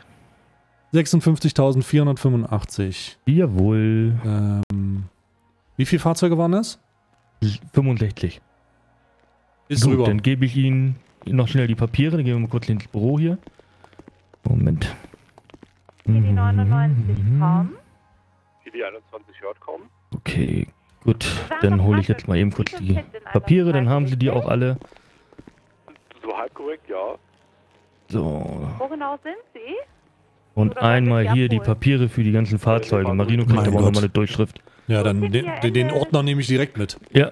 56.485. Jawohl. Wie viele Fahrzeuge waren das? 65. Ist gut, rüber. Dann gebe ich Ihnen noch schnell die Papiere, dann gehen wir mal kurz ins Büro hier. Moment. Die 99 kommen. Die 21 hört kommen. Okay, gut. Dann hole ich jetzt mal eben kurz die Papiere, dann haben Sie die auch alle. So halb korrekt, ja. So. Wo genau sind Sie? Und einmal hier die Papiere für die ganzen Fahrzeuge. Marino kriegt aber auch nochmal eine Durchschrift. Ja, dann den Ordner nehme ich direkt mit. Ja.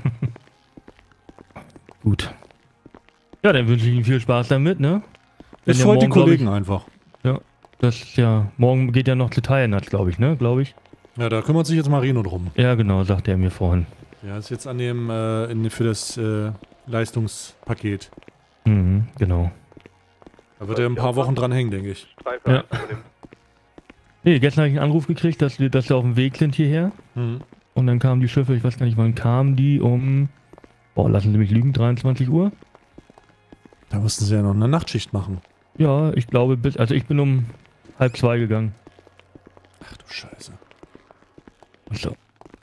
Gut. Ja, dann wünsche ich Ihnen viel Spaß damit, ne? Es freut die Kollegen einfach. Ja. Das ist ja, morgen geht ja noch zu Teilen, glaube ich, ne? Glaube ich. Ja, da kümmert sich jetzt Marino drum. Ja, genau, sagte er mir vorhin. Ja, ist jetzt an dem, für das Leistungspaket. Genau. Da wird er ein paar Wochen dran hängen, denke ich. Ja. Nee, gestern habe ich einen Anruf gekriegt, dass wir auf dem Weg sind hierher. Und dann kamen die Schiffe, ich weiß gar nicht, wann kamen die, um, lassen Sie mich lügen, 23 Uhr? Da mussten Sie ja noch eine Nachtschicht machen. Ja, ich glaube, also ich bin um 1:30 gegangen. Ach du Scheiße. So.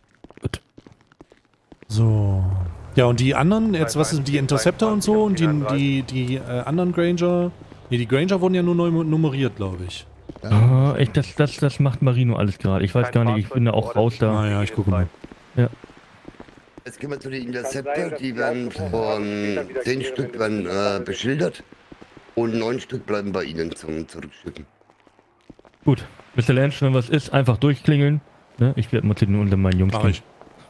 So. Ja, und die anderen, jetzt was sind die Interceptor und so und die anderen Granger? Ne, die Granger wurden ja nur neu nummeriert, glaube ich. Ah, das macht Marino alles gerade. Ich weiß gar nicht, ich bin da auch raus da. Ah ja, ich gucke mal. Ja. Jetzt gehen wir zu den Interceptor, die werden von 10 Stück beschildert und 9 Stück bleiben bei Ihnen zum Zurückschicken. Gut, Mr. Lange, wenn was ist, einfach durchklingeln. Ne? Ich werde mal unter meinen Jungs gehen.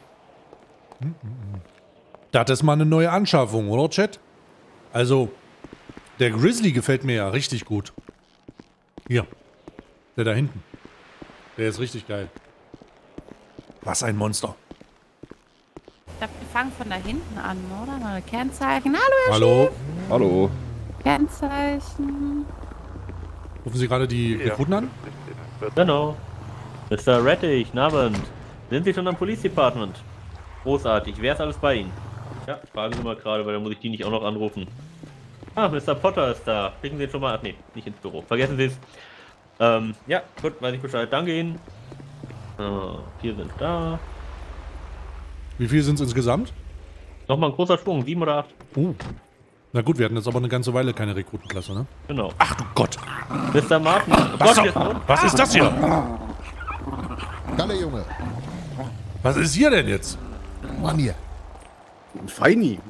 Das ist mal eine neue Anschaffung, oder, Chat? Also, der Grizzly gefällt mir ja richtig gut. Hier. Der da hinten. Der ist richtig geil. Was ein Monster. Ich glaube, wir fangen von da hinten an, oder? Mal Kennzeichen. Hallo, Herr Hallo. Chef. Hallo. Kennzeichen. Rufen Sie gerade die Rekruten an? Genau. Mr. Rettich, guten Abend. Sind Sie schon am Police Department? Großartig. Wer ist alles bei Ihnen? Ja, fragen Sie mal gerade, weil dann muss ich die nicht auch noch anrufen. Ah, Mr. Potter ist da. Schicken Sie ihn schon mal. Ach nee, nicht ins Büro. Vergessen Sie es. Ja, gut, weiß ich Bescheid. Danke Ihnen. 4 sind da. Wie viele sind es insgesamt? Nochmal ein großer Schwung, 7 oder 8. Na gut, wir hatten jetzt aber eine ganze Weile keine Rekrutenklasse, ne? Genau. Ach du Gott. Mr. Martin. Was ist das hier? Kalle, Junge. Was ist hier denn jetzt? Mann hier. Feini.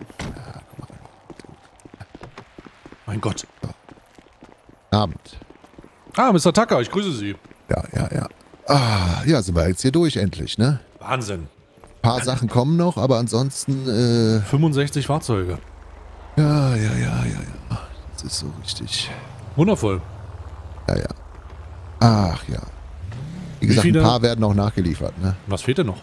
Mein Gott. Abend. Ah, Mr. Tucker, ich grüße Sie. Ja. Ah, ja, sind wir jetzt hier durch endlich, ne? Wahnsinn. Ein paar Sachen kommen noch, aber ansonsten 65 Fahrzeuge. Ja. Das ist so richtig. Wundervoll. Ja. Ach ja. Wie gesagt, ein paar werden auch nachgeliefert, ne? Was fehlt denn noch?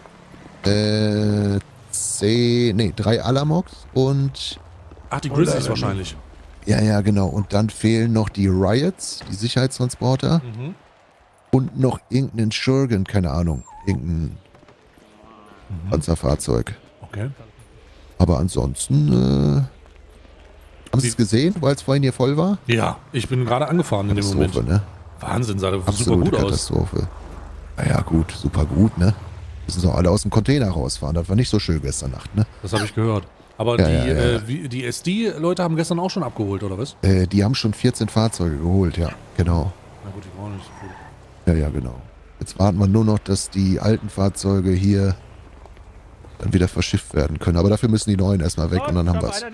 3 Alamox und... Ach, die Grizzlies wahrscheinlich. Ja, genau. Und dann fehlen noch die Riots, die Sicherheitstransporter. Und noch irgendein Shurgan, keine Ahnung. Irgendein Panzerfahrzeug. Okay. Aber ansonsten, haben Sie es gesehen, weil es vorhin hier voll war? Ja, ich bin gerade angefahren in dem Moment. Ne? Wahnsinn, sah das Absolute super gut Katastrophe. Naja, gut, super gut, ne? Müssen sie auch alle aus dem Container rausfahren. Das war nicht so schön gestern Nacht, ne? Das habe ich gehört. Aber die SD-Leute haben gestern auch schon abgeholt, oder was? Die haben schon 14 Fahrzeuge geholt, ja, genau. Na gut, die brauchen nicht so viel. Ja, genau. Jetzt warten wir nur noch, dass die alten Fahrzeuge hier dann wieder verschifft werden können. Aber dafür müssen die neuen erstmal weg und dann haben wir es.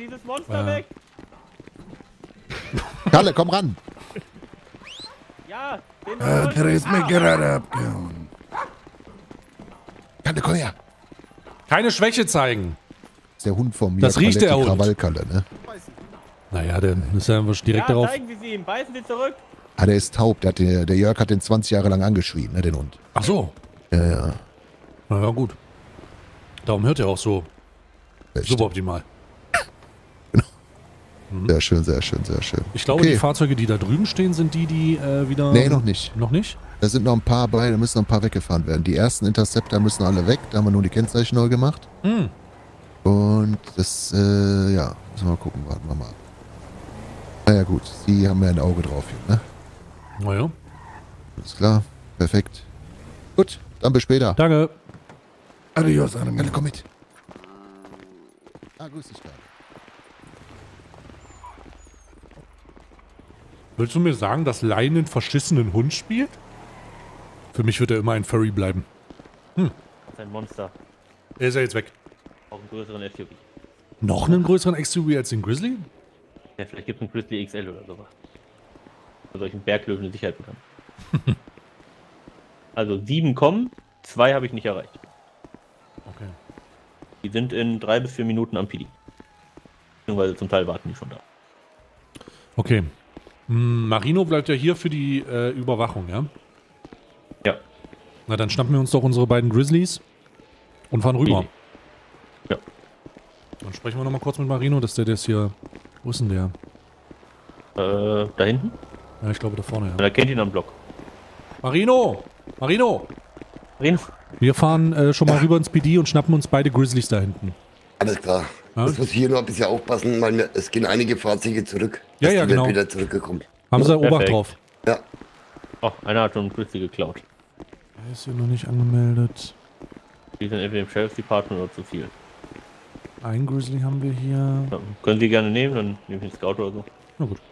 Kalle, komm ran! Ja, der ist mir gerade abgehauen. Kalle, komm her! Keine Schwäche zeigen! Das ist der Hund von mir. Das riecht der Hund. Krawallkalle, ne? Naja, der ist ja direkt darauf. Zeigen Sie ihm, beißen Sie zurück! Ah, der ist taub. Der Jörg hat den 20 Jahre lang angeschrien, ne, den Hund. Ach so. Ja. Na ja, gut. Darum hört er auch so super optimal. Genau. Sehr schön. Ich glaube, die Fahrzeuge, die da drüben stehen, sind die wieder... Nee, noch nicht. Noch nicht? Da sind noch ein paar bei, da müssen noch ein paar weggefahren werden. Die ersten Interceptor müssen alle weg, da haben wir nur die Kennzeichen neu gemacht. Und das, müssen wir mal gucken, warten wir mal. Naja gut, Sie haben ja ein Auge drauf hier, ne? Naja. Alles klar, perfekt. Gut, dann bis später. Danke. Adios, Anne, komm mit. Grüß dich, Karl. Willst du mir sagen, dass Lion einen verschissenen Hund spielt? Für mich wird er immer ein Furry bleiben. Das ist ein Monster. Er ist ja jetzt weg. Auch einen größeren SUV. Noch einen größeren SUV als den Grizzly? Ja, vielleicht gibt es einen Grizzly XL oder sowas. Für solchen Berglöwen in Sicherheit bekommen. Also 7 kommen, 2 habe ich nicht erreicht. Okay. Die sind in 3 bis 4 Minuten am PD. Beziehungsweise zum Teil warten die schon da. Okay. Marino bleibt ja hier für die Überwachung, ja? Ja. Na, dann schnappen wir uns doch unsere beiden Grizzlies und fahren rüber. Ja. Dann sprechen wir nochmal kurz mit Marino, dass der das hier... Wo ist denn der? Da hinten? Ja, ich glaube da vorne, ja. Er kennt ihn am Block. Marino! Wir fahren schon mal rüber ins PD und schnappen uns beide Grizzlies da hinten. Alles klar. Ja? Das muss hier nur ein bisschen aufpassen, weil es gehen einige Fahrzeuge zurück. Ja, die genau. wieder zurückgekommen. Haben Sie Obacht drauf? Ja. Oh, einer hat schon einen Grizzly geklaut. Er ist hier noch nicht angemeldet. Die sind entweder im Sheriff's Department oder zu viel. Ein Grizzly haben wir hier. Ja, können Sie gerne nehmen, dann nehme ich den Scout oder so. Na gut.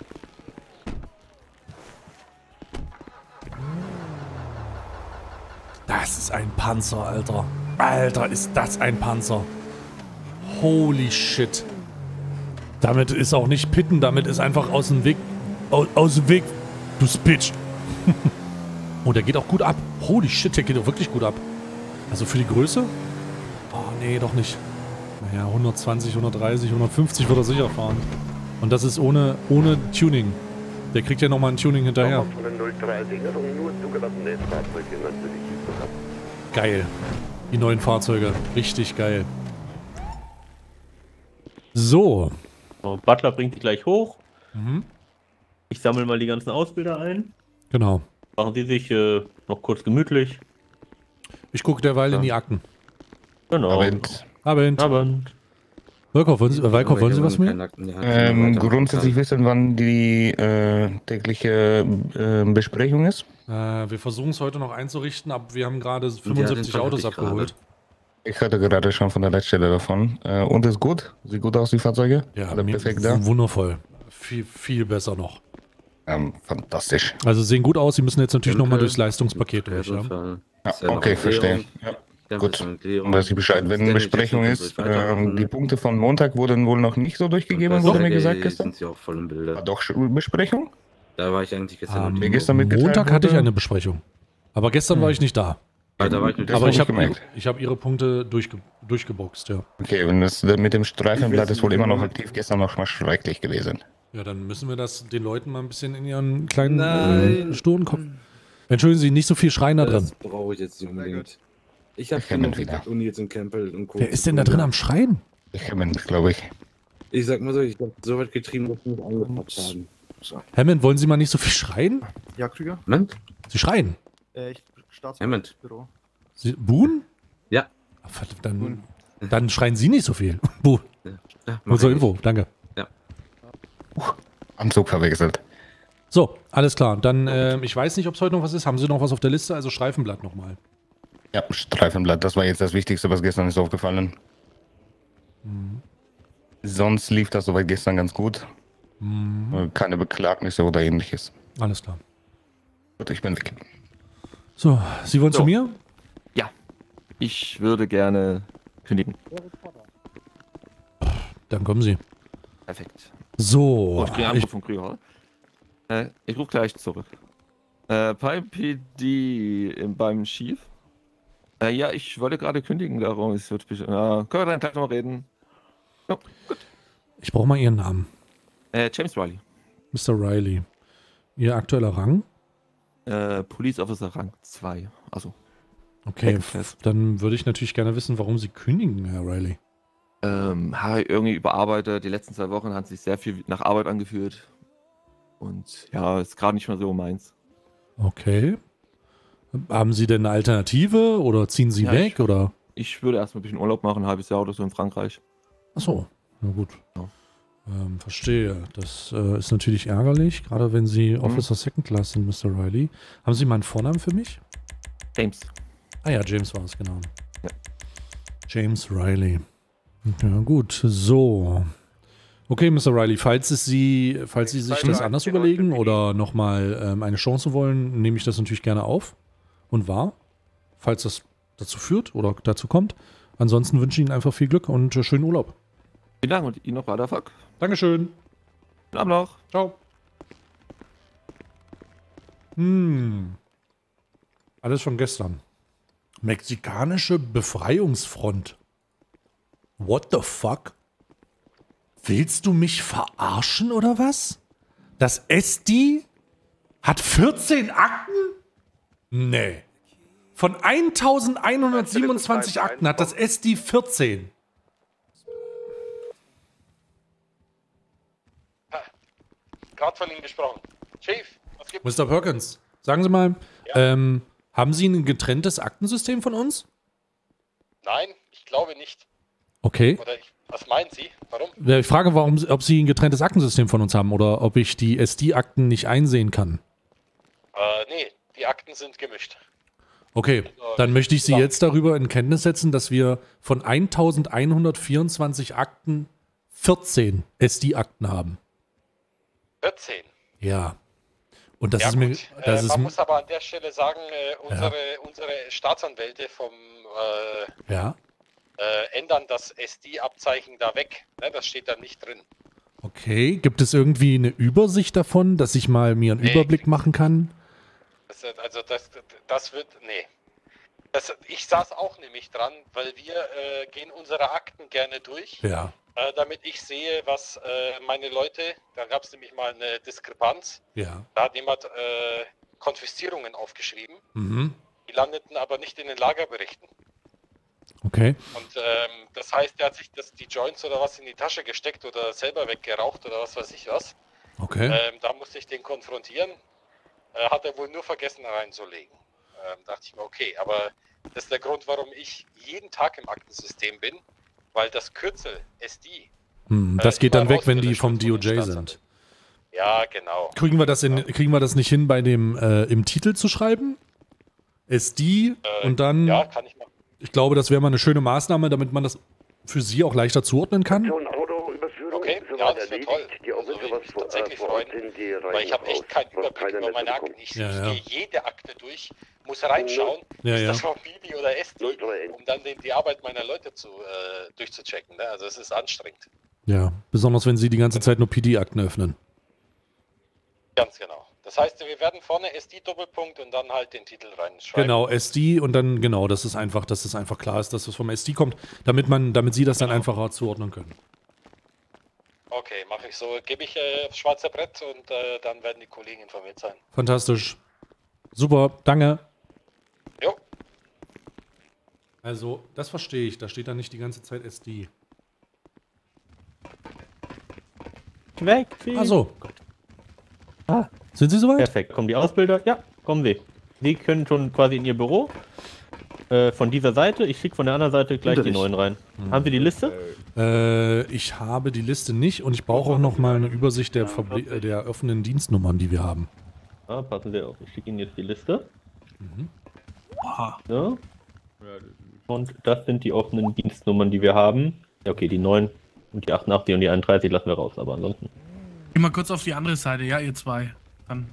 Das ist ein Panzer, Alter. Alter, ist das ein Panzer. Holy shit. Damit ist auch nicht Pitten, damit ist einfach aus dem Weg. Aus dem Weg, du Spitch. Oh, der geht auch gut ab. Holy shit, der geht auch wirklich gut ab. Also für die Größe? Oh, nee, doch nicht. Naja, 120, 130, 150 wird er sicher fahren. Und das ist ohne Tuning. Der kriegt ja nochmal ein Tuning hinterher. Geil. Die neuen Fahrzeuge. Richtig geil. So. Butler bringt die gleich hoch. Ich sammle mal die ganzen Ausbilder ein. Genau. Machen Sie sich noch kurz gemütlich. Ich gucke derweil in die Akten. Genau. Abend. Walkoff, wollen Sie was mehr? Grundsätzlich wissen, wann die tägliche Besprechung ist? Wir versuchen es heute noch einzurichten, aber wir haben gerade 75 Autos abgeholt. Ich hatte gerade schon von der Leitstelle davon. Und ist gut? Sieht gut aus, die Fahrzeuge? Ja, perfekt da? Wundervoll. Viel besser noch. Fantastisch. Also sehen gut aus, Sie müssen jetzt natürlich nochmal durchs Leistungspaket durch. Ja? Ja, okay, verstehe. Ja. Gut, weiß ich Bescheid. Wenn eine Besprechung ist, die Punkte von Montag wurden wohl noch nicht so durchgegeben, wurde mir gesagt gestern. Sind Sie auch voll im Bilde. War doch Besprechung? Da war ich eigentlich gestern. Montag hatte ich eine Besprechung. Aber gestern war ich nicht da. Aber ich habe Ihre Punkte durchgeboxt, ja. Okay, wenn das mit dem Streifenblatt ist wohl immer noch aktiv, gestern noch mal schrecklich gewesen. Ja, dann müssen wir das den Leuten mal ein bisschen in ihren kleinen Stunden kommen. Entschuldigen Sie, nicht so viel Schreien da drin. Das brauche ich jetzt nicht unbedingt. Ich habe genug Uni jetzt in Campbell und Co. Wer ist denn da drin am Schreien? Hammond, glaube ich. Ich sag mal so, ich habe so weit getrieben, dass wir nicht angepackt haben. So. Hammond, wollen Sie mal nicht so viel schreien? Ja, Krüger? Hammond? Sie schreien? Ich Staatsbüro. Buhn? Ja. Dann schreien Sie nicht so viel. Buhn. Nur zur Info, danke. Ja. Anzug verwechselt. So, alles klar. Dann, ich weiß nicht, ob es heute noch was ist. Haben Sie noch was auf der Liste? Also Streifenblatt nochmal. Ja, Streifenblatt, das war jetzt das Wichtigste, was gestern ist aufgefallen. Sonst lief das soweit gestern ganz gut. Keine Beklagnisse oder ähnliches. Alles klar. Gut, ich bin weg. So, Sie wollen zu mir? Ja. Ich würde gerne kündigen. Dann kommen Sie. Perfekt. So. Ich kriege einen Anruf von Krüger. Ich rufe gleich zurück. Bei PD beim Chief? Ja, ich wollte gerade kündigen, darum es wird können wir dann gleich noch reden. Jo, gut. Ich brauche mal Ihren Namen. James Riley. Mr. Riley. Ihr aktueller Rang? Police Officer Rang 2. Also. Okay, dann würde ich natürlich gerne wissen, warum Sie kündigen, Herr Riley. Irgendwie überarbeitet. Die letzten 2 Wochen hat sich sehr viel nach Arbeit angefühlt. Und ja, ist gerade nicht mehr so meins. Okay. Haben Sie denn eine Alternative oder ziehen Sie weg? Oder? Ich würde erstmal ein bisschen Urlaub machen, ein halbes Jahr oder so in Frankreich. Achso, na gut. Ja. Verstehe. Das ist natürlich ärgerlich, gerade wenn Sie Officer Second Class sind, Mr. Riley. Haben Sie mal einen Vornamen für mich? James. Ah ja, James war es, genau. Ja. James Riley. Ja, gut. So. Okay, Mr. Riley, falls Sie sich das anders überlegen oder nochmal eine Chance wollen, nehme ich das natürlich gerne auf und wahr, falls das dazu führt oder dazu kommt. Ansonsten wünsche ich Ihnen einfach viel Glück und schönen Urlaub. Vielen Dank und Ihnen noch weiter Fuck. Dankeschön. Guten Abend noch. Ciao. Alles von gestern. Mexikanische Befreiungsfront. What the fuck? Willst du mich verarschen oder was? Das SD hat 14 Akten? Nee. Von 1127 Akten hat das SD 14. Gerade von Ihnen gesprochen. Chief, was gibt's? Mr. Perkins, sagen Sie mal, haben Sie ein getrenntes Aktensystem von uns? Nein, ich glaube nicht. Okay. Oder was meinen Sie? Warum? Ich frage, ob Sie ein getrenntes Aktensystem von uns haben oder ob ich die SD-Akten nicht einsehen kann. Nee, die Akten sind gemischt. Okay, dann möchte ich Sie jetzt darüber in Kenntnis setzen, dass wir von 1124 Akten 14 SD-Akten haben. 14? Ja. Und das ja, ist mir. Das man muss aber an der Stelle sagen, unsere Staatsanwälte vom ändern das SD-Abzeichen da weg. Ne, das steht da nicht drin. Okay, gibt es irgendwie eine Übersicht davon, dass ich mal mir einen Überblick machen kann? Das wird, nee. Ich saß auch nämlich dran, weil wir gehen unsere Akten gerne durch, damit ich sehe, was meine Leute, da gab es nämlich mal eine Diskrepanz, da hat jemand Konfiszierungen aufgeschrieben, die landeten aber nicht in den Lagerberichten. Okay. Und das heißt, er hat sich die Joints oder was in die Tasche gesteckt oder selber weggeraucht oder was weiß ich was. Okay. Da musste ich den konfrontieren. Hat er wohl nur vergessen reinzulegen. Dachte ich mir, okay, aber das ist der Grund, warum ich jeden Tag im Aktensystem bin, weil das Kürzel SD. Das geht dann weg, wenn die vom DOJ sind. Ja, genau. Kriegen wir das nicht hin, bei dem im Titel zu schreiben? SD und dann. Ja, kann ich machen. Ich glaube, das wäre mal eine schöne Maßnahme, damit man das für Sie auch leichter zuordnen kann. Okay, ja, das wäre toll. Also würde mich tatsächlich freuen, weil ich habe echt keinen Überblick über meine Akten. Ich gehe jede Akte durch, muss reinschauen, ist das von Bibi oder SD, um dann die Arbeit meiner Leute durchzuchecken. Ne? Also es ist anstrengend. Ja, besonders wenn Sie die ganze Zeit nur PD-Akten öffnen. Ganz genau. Das heißt, wir werden vorne SD-Doppelpunkt und dann halt den Titel reinschreiben. Genau, SD und dann, genau, dass es einfach klar ist, dass es vom SD kommt, damit Sie das dann einfacher zuordnen können. Okay, mache ich so. Gebe ich aufs schwarze Brett und dann werden die Kollegen informiert sein. Fantastisch. Super, danke. Jo. Also, das verstehe ich. Da steht dann nicht die ganze Zeit SD. Weg. Ach so. Sind Sie soweit? Perfekt. Kommen die Ausbilder? Ja, kommen Sie. Sie können schon quasi in Ihr Büro. Von dieser Seite. Ich schicke von der anderen Seite gleich die neuen rein. Haben Sie die Liste? Ich habe die Liste nicht und ich brauche auch noch mal eine Übersicht der offenen Dienstnummern, die wir haben. Ah, passen Sie auf. Ich schicke Ihnen jetzt die Liste. So. Und das sind die offenen Dienstnummern, die wir haben. Ja, okay, die 9 und die 88 und die 31 lassen wir raus, aber ansonsten. Geh mal kurz auf die andere Seite, ja, ihr zwei. Dann.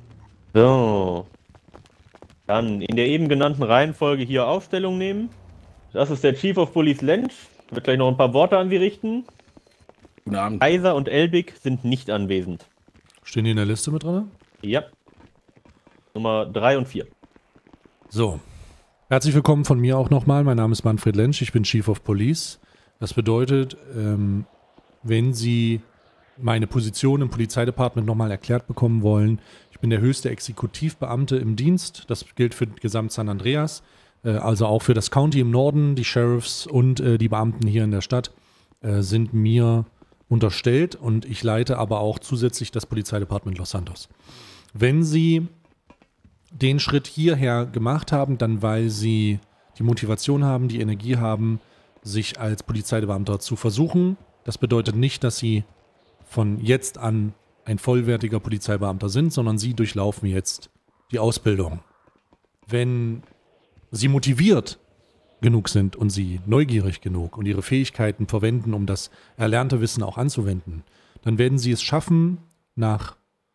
So. Dann in der eben genannten Reihenfolge hier Aufstellung nehmen. Das ist der Chief of Police Lensch. Wird gleich noch ein paar Worte an Sie richten. Guten Abend. Kaiser und Elbig sind nicht anwesend. Stehen die in der Liste mit drin? Ja. Nummer 3 und 4. So. Herzlich willkommen von mir auch nochmal. Mein Name ist Manfred Lensch. Ich bin Chief of Police. Das bedeutet, wenn Sie meine Position im Polizeidepartement nochmal erklärt bekommen wollen, ich bin der höchste Exekutivbeamte im Dienst. Das gilt für Gesamt San Andreas, also auch für das County im Norden. Die Sheriffs und die Beamten hier in der Stadt sind mir unterstellt und ich leite aber auch zusätzlich das Polizeidepartement Los Santos. Wenn Sie den Schritt hierher gemacht haben, dann weil Sie die Motivation haben, die Energie haben, sich als Polizeibeamter zu versuchen. Das bedeutet nicht, dass Sie von jetzt an ein vollwertiger Polizeibeamter sind, sondern Sie durchlaufen jetzt die Ausbildung. Wenn Sie motiviert genug sind und Sie neugierig genug und Ihre Fähigkeiten verwenden, um das erlernte Wissen auch anzuwenden, dann werden Sie es schaffen, nach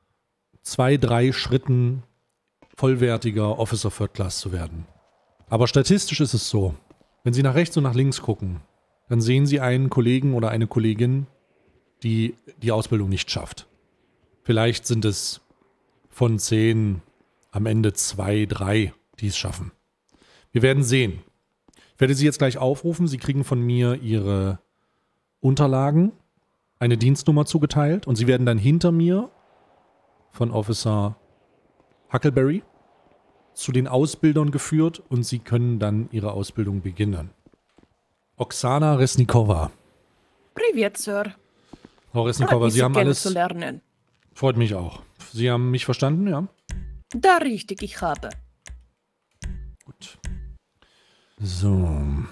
2-3 Schritten vollwertiger Officer Third Class zu werden. Aber statistisch ist es so, wenn Sie nach rechts und nach links gucken, dann sehen Sie einen Kollegen oder eine Kollegin, die die Ausbildung nicht schafft. Vielleicht sind es von 10 am Ende 2, 3, die es schaffen. Wir werden sehen. Ich werde Sie jetzt gleich aufrufen. Sie kriegen von mir Ihre Unterlagen, eine Dienstnummer zugeteilt und Sie werden dann hinter mir von Officer Huckleberry zu den Ausbildern geführt und Sie können dann Ihre Ausbildung beginnen. Oksana Resnikova. Privet, Sir. Frau Resnikova, Sie haben alles... Lernen. Freut mich auch. Sie haben mich verstanden, ja? Da richtig, ich habe. Gut. So.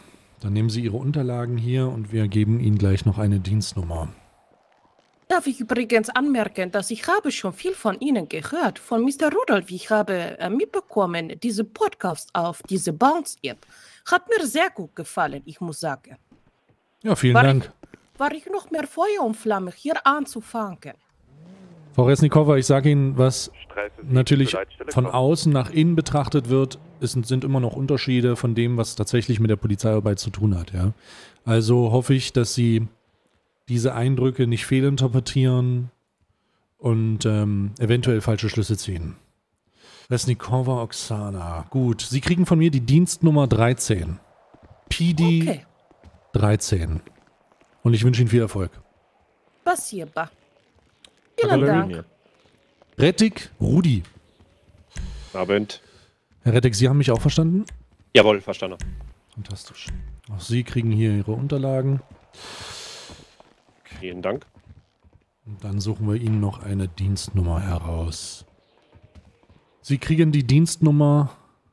Dann nehmen Sie Ihre Unterlagen hier und wir geben Ihnen gleich noch eine Dienstnummer. Darf ich übrigens anmerken, dass ich habe schon viel von Ihnen gehört, von Mr. Rudolph. Ich habe mitbekommen, diese Podcast auf diese Bounce-App hat mir sehr gut gefallen, ich muss sagen. Ja, vielen Dank. War ich noch mehr Feuer und Flamme, hier anzufangen. Frau Resnikova, ich sage Ihnen, was natürlich von außen nach innen betrachtet wird, sind immer noch Unterschiede von dem, was tatsächlich mit der Polizeiarbeit zu tun hat. Ja? Also hoffe ich, dass Sie diese Eindrücke nicht fehlinterpretieren und eventuell falsche Schlüsse ziehen. Resnikova Oksana. Gut, Sie kriegen von mir die Dienstnummer 13. PD 13. Und ich wünsche Ihnen viel Erfolg. Passierbar. Vielen Dank. Rettig, Rudi. Abend. Herr Rettig, Sie haben mich auch verstanden? Jawohl, verstanden. Fantastisch. Auch Sie kriegen hier Ihre Unterlagen. Vielen Dank. Und dann suchen wir Ihnen noch eine Dienstnummer heraus. Sie kriegen die Dienstnummer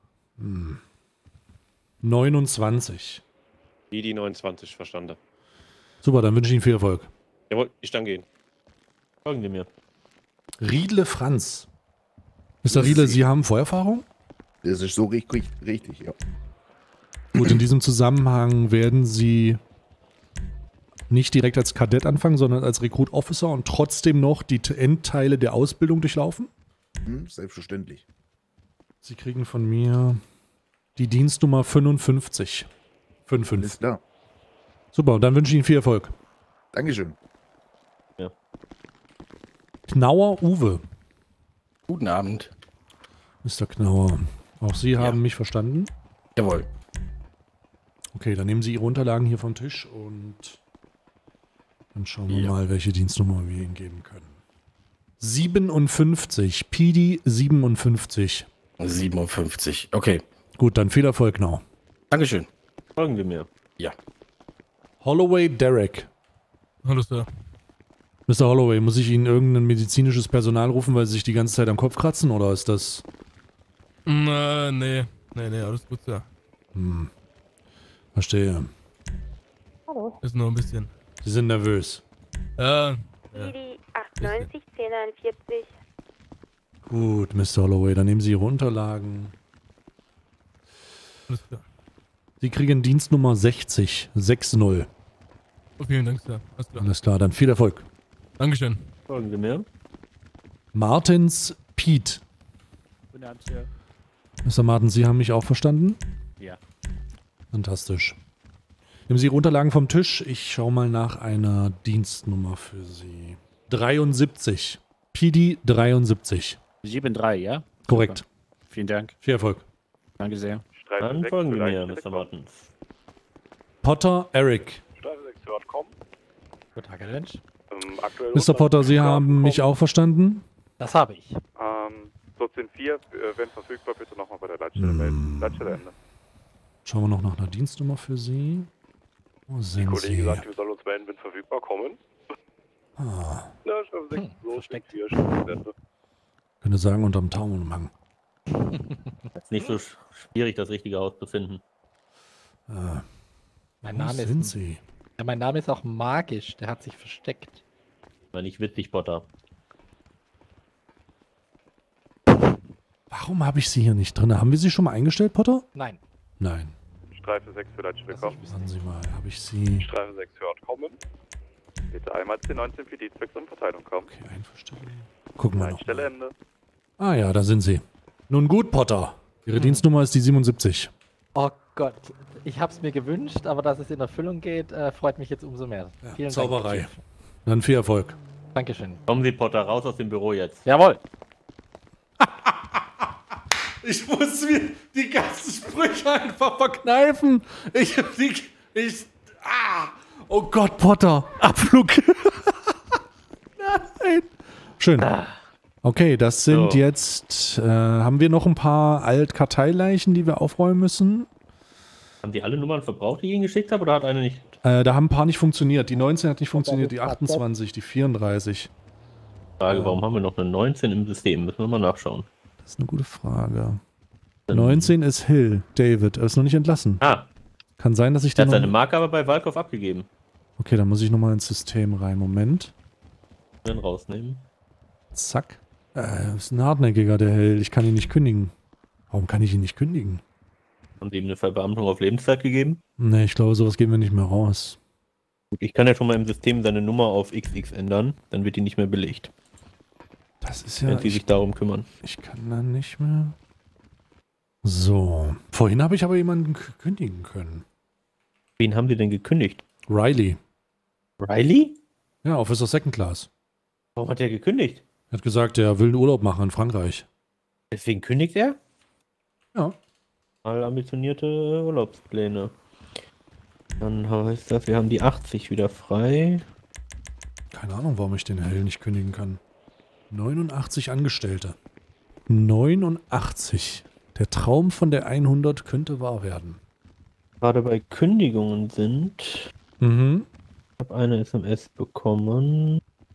29. Wie die 29, verstanden. Super, dann wünsche ich Ihnen viel Erfolg. Jawohl, ich danke Ihnen. Folgen Sie mir. Riedle Franz. Mr. Riedle, Sie haben Vorerfahrung? Das ist so richtig, ja. Gut, in diesem Zusammenhang werden Sie nicht direkt als Kadett anfangen, sondern als Recruit Officer und trotzdem noch die Endteile der Ausbildung durchlaufen? Selbstverständlich. Sie kriegen von mir die Dienstnummer 55. 55. Ist klar. Super, und dann wünsche ich Ihnen viel Erfolg. Dankeschön. Ja. Knauer Uwe. Guten Abend. Mr. Knauer. Auch Sie haben mich verstanden? Jawohl. Okay, dann nehmen Sie Ihre Unterlagen hier vom Tisch und dann schauen wir mal, welche Dienstnummer wir Ihnen geben können. 57. PD 57. 57, okay. Gut, dann viel Erfolg, Knauer. Dankeschön. Folgen Sie mir. Ja. Holloway Derek. Hallo, Sir. Mr. Holloway, muss ich Ihnen irgendein medizinisches Personal rufen, weil Sie sich die ganze Zeit am Kopf kratzen, oder ist das... Nee, alles gut, Sir. Verstehe. Hallo. Ist nur ein bisschen. Sie sind nervös. Ja. Die 98, 1041. Gut, Mr. Holloway, dann nehmen Sie Ihre Unterlagen. Alles klar. Sie kriegen Dienstnummer 60. 60. Oh, vielen Dank, Sir. Alles klar. Alles klar, dann viel Erfolg. Dankeschön. Folgen Sie mir. Martins Piet. Guten Abend, Sir. Mr. Martins, Sie haben mich auch verstanden? Ja. Fantastisch. Nehmen Sie Ihre Unterlagen vom Tisch. Ich schaue mal nach einer Dienstnummer für Sie. 73. PD 73. 73, ja? Korrekt. Super. Vielen Dank. Viel Erfolg. Danke sehr. Dann folgen Sie mir, Mr. Martins. Potter Eric. Guten Tag, Herr Lynch. Mr. Potter, Sie haben mich auch verstanden? Das habe ich. 14.4, wenn verfügbar, bitte nochmal bei der Leitstelle melden. Leitstelle Ende. Schauen wir noch nach einer Dienstnummer für Sie. Wo sind Die Kollege Sie? sagt, wir sollen uns melden, wenn verfügbar, kommen. Ah. Ja, Schreibe 6, versteckt hier, Könnte sagen, unterm Taumelmann. Das ist nicht so schwierig, das Richtige auszufinden. Mein Wo Name sind ist, Sie? Ja, mein Name ist auch magisch, der hat sich versteckt. War nicht witzig, Potter. Warum habe ich Sie hier nicht drin? Haben wir Sie schon mal eingestellt, Potter? Nein. Nein. Streife 6 für Leitstelle kommen. Warten Sie mal, habe ich Sie... Streife 6 hört kommen. Bitte einmal 1019 für die Zwecks- und Verteilung kommen. Okay, einverstanden. Gucken wir noch. Leitstelle Ende. Ah ja, da sind Sie. Nun gut, Potter. Ihre Dienstnummer ist die 77. Oh Gott, ich habe es mir gewünscht, aber dass es in Erfüllung geht, freut mich jetzt umso mehr. Vielen Zauberei. Dank. Dann viel Erfolg. Dankeschön. Kommen Sie, Potter, raus aus dem Büro jetzt. Jawohl. Ich muss mir die ganzen Sprüche einfach verkneifen. Oh Gott, Potter. Abflug. Nein. Schön. Okay, das sind jetzt, haben wir noch ein paar Alt-Karteileichen, die wir aufräumen müssen? Haben die alle Nummern verbraucht, die ich Ihnen geschickt habe, oder hat eine nicht? Da haben ein paar nicht funktioniert. Die 19 hat nicht funktioniert, die 28, die 34. Frage, warum haben wir noch eine 19 im System? Müssen wir mal nachschauen. Das ist eine gute Frage. 19 ist Hill, David. Er ist noch nicht entlassen. Ah. Kann sein, dass ich Er den hat seine Marke aber bei Valkov abgegeben. Okay, dann muss ich nochmal ins System rein. Moment. Dann rausnehmen. Zack. Ist ein hartnäckiger, der Held. Ich kann ihn nicht kündigen. Warum kann ich ihn nicht kündigen? Haben Sie ihm eine Verbeamtung auf Lebenszeit gegeben? Ne, ich glaube, sowas geben wir nicht mehr raus. Gut, ich kann ja schon mal im System seine Nummer auf XX ändern. Dann wird die nicht mehr belegt. Das ist ja... Wenn Sie sich darum kümmern. Ich kann dann nicht mehr... So. Vorhin habe ich aber jemanden kündigen können. Wen haben Sie denn gekündigt? Riley. Riley? Ja, Officer Second Class. Warum hat er gekündigt? Er hat gesagt, er will einen Urlaub machen in Frankreich. Deswegen kündigt er? Ja. Mal ambitionierte Urlaubspläne. Dann heißt das, wir haben die 80 wieder frei. Keine Ahnung, warum ich den Hell nicht kündigen kann. 89 Angestellte. 89. Der Traum von der 100 könnte wahr werden. Gerade bei Kündigungen sind. Mhm. Ich habe eine SMS bekommen.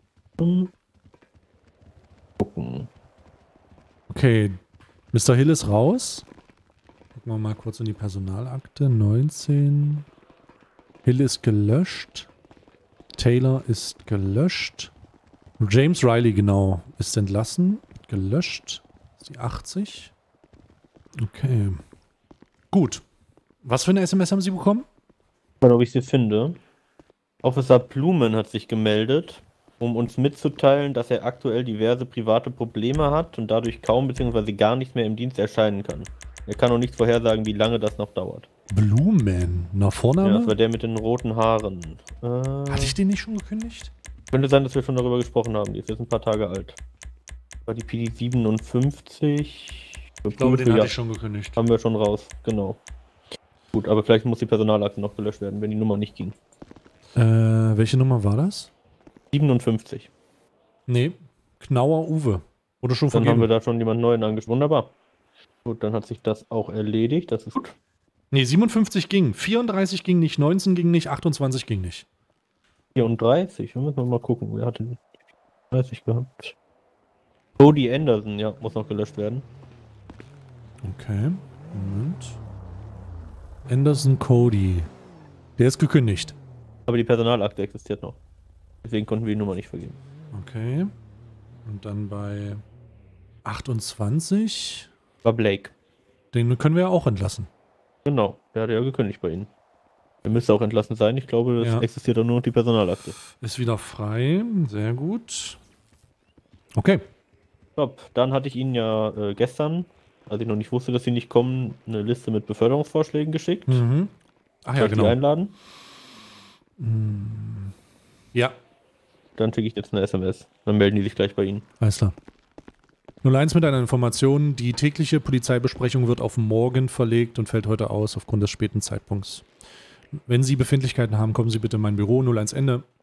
Gucken. Okay, Mr. Hill ist raus. Gucken wir mal kurz in die Personalakte. 19. Hill ist gelöscht. Taylor ist gelöscht. James Riley, genau, ist entlassen. Gelöscht. Das ist die 80. Okay. Gut. Was für eine SMS haben Sie bekommen? Mal, ob ich sie finde. Officer Blumen hat sich gemeldet, um uns mitzuteilen, dass er aktuell diverse private Probleme hat und dadurch kaum bzw. gar nicht mehr im Dienst erscheinen kann. Er kann auch nicht vorhersagen, wie lange das noch dauert. Blumen? Nach Vorname? Ja, das war der mit den roten Haaren. Hatte ich den nicht schon gekündigt? Könnte sein, dass wir schon darüber gesprochen haben. Die ist jetzt ein paar Tage alt. War die PD 57. Ich glaube, den hatte ich schon gekündigt. Haben wir schon raus, genau. Gut, aber vielleicht muss die Personalakte noch gelöscht werden, wenn die Nummer nicht ging. Welche Nummer war das? 57. Nee, Knauer Uwe. Oder schon Dann vergeben? haben wir da schon jemanden neuen angesprochen. Wunderbar. Gut, dann hat sich das auch erledigt. Das ist gut. Nee, 57 ging. 34 ging nicht, 19 ging nicht, 28 ging nicht. 34, da müssen wir mal gucken. Wer hatte 30 gehabt? Cody Anderson, ja, muss noch gelöscht werden. Okay, Moment. Anderson Cody. Der ist gekündigt. Aber die Personalakte existiert noch. Deswegen konnten wir die Nummer nicht vergeben. Okay. Und dann bei 28. War Blake. Den können wir ja auch entlassen. Genau, der hatte ja gekündigt bei Ihnen. Der müsste auch entlassen sein. Ich glaube, es Ja. existiert dann nur noch die Personalakte. Ist wieder frei. Sehr gut. Okay. Top. Dann hatte ich Ihnen ja gestern, als ich noch nicht wusste, dass Sie nicht kommen, eine Liste mit Beförderungsvorschlägen geschickt. Mhm. Ach ja, Soll ich genau. Sie einladen? Ja. Dann schicke ich jetzt eine SMS. Dann melden die sich gleich bei Ihnen. Alles klar. 01 mit einer Information. Die tägliche Polizeibesprechung wird auf morgen verlegt und fällt heute aus aufgrund des späten Zeitpunkts. Wenn Sie Befindlichkeiten haben, kommen Sie bitte in mein Büro. 01 Ende.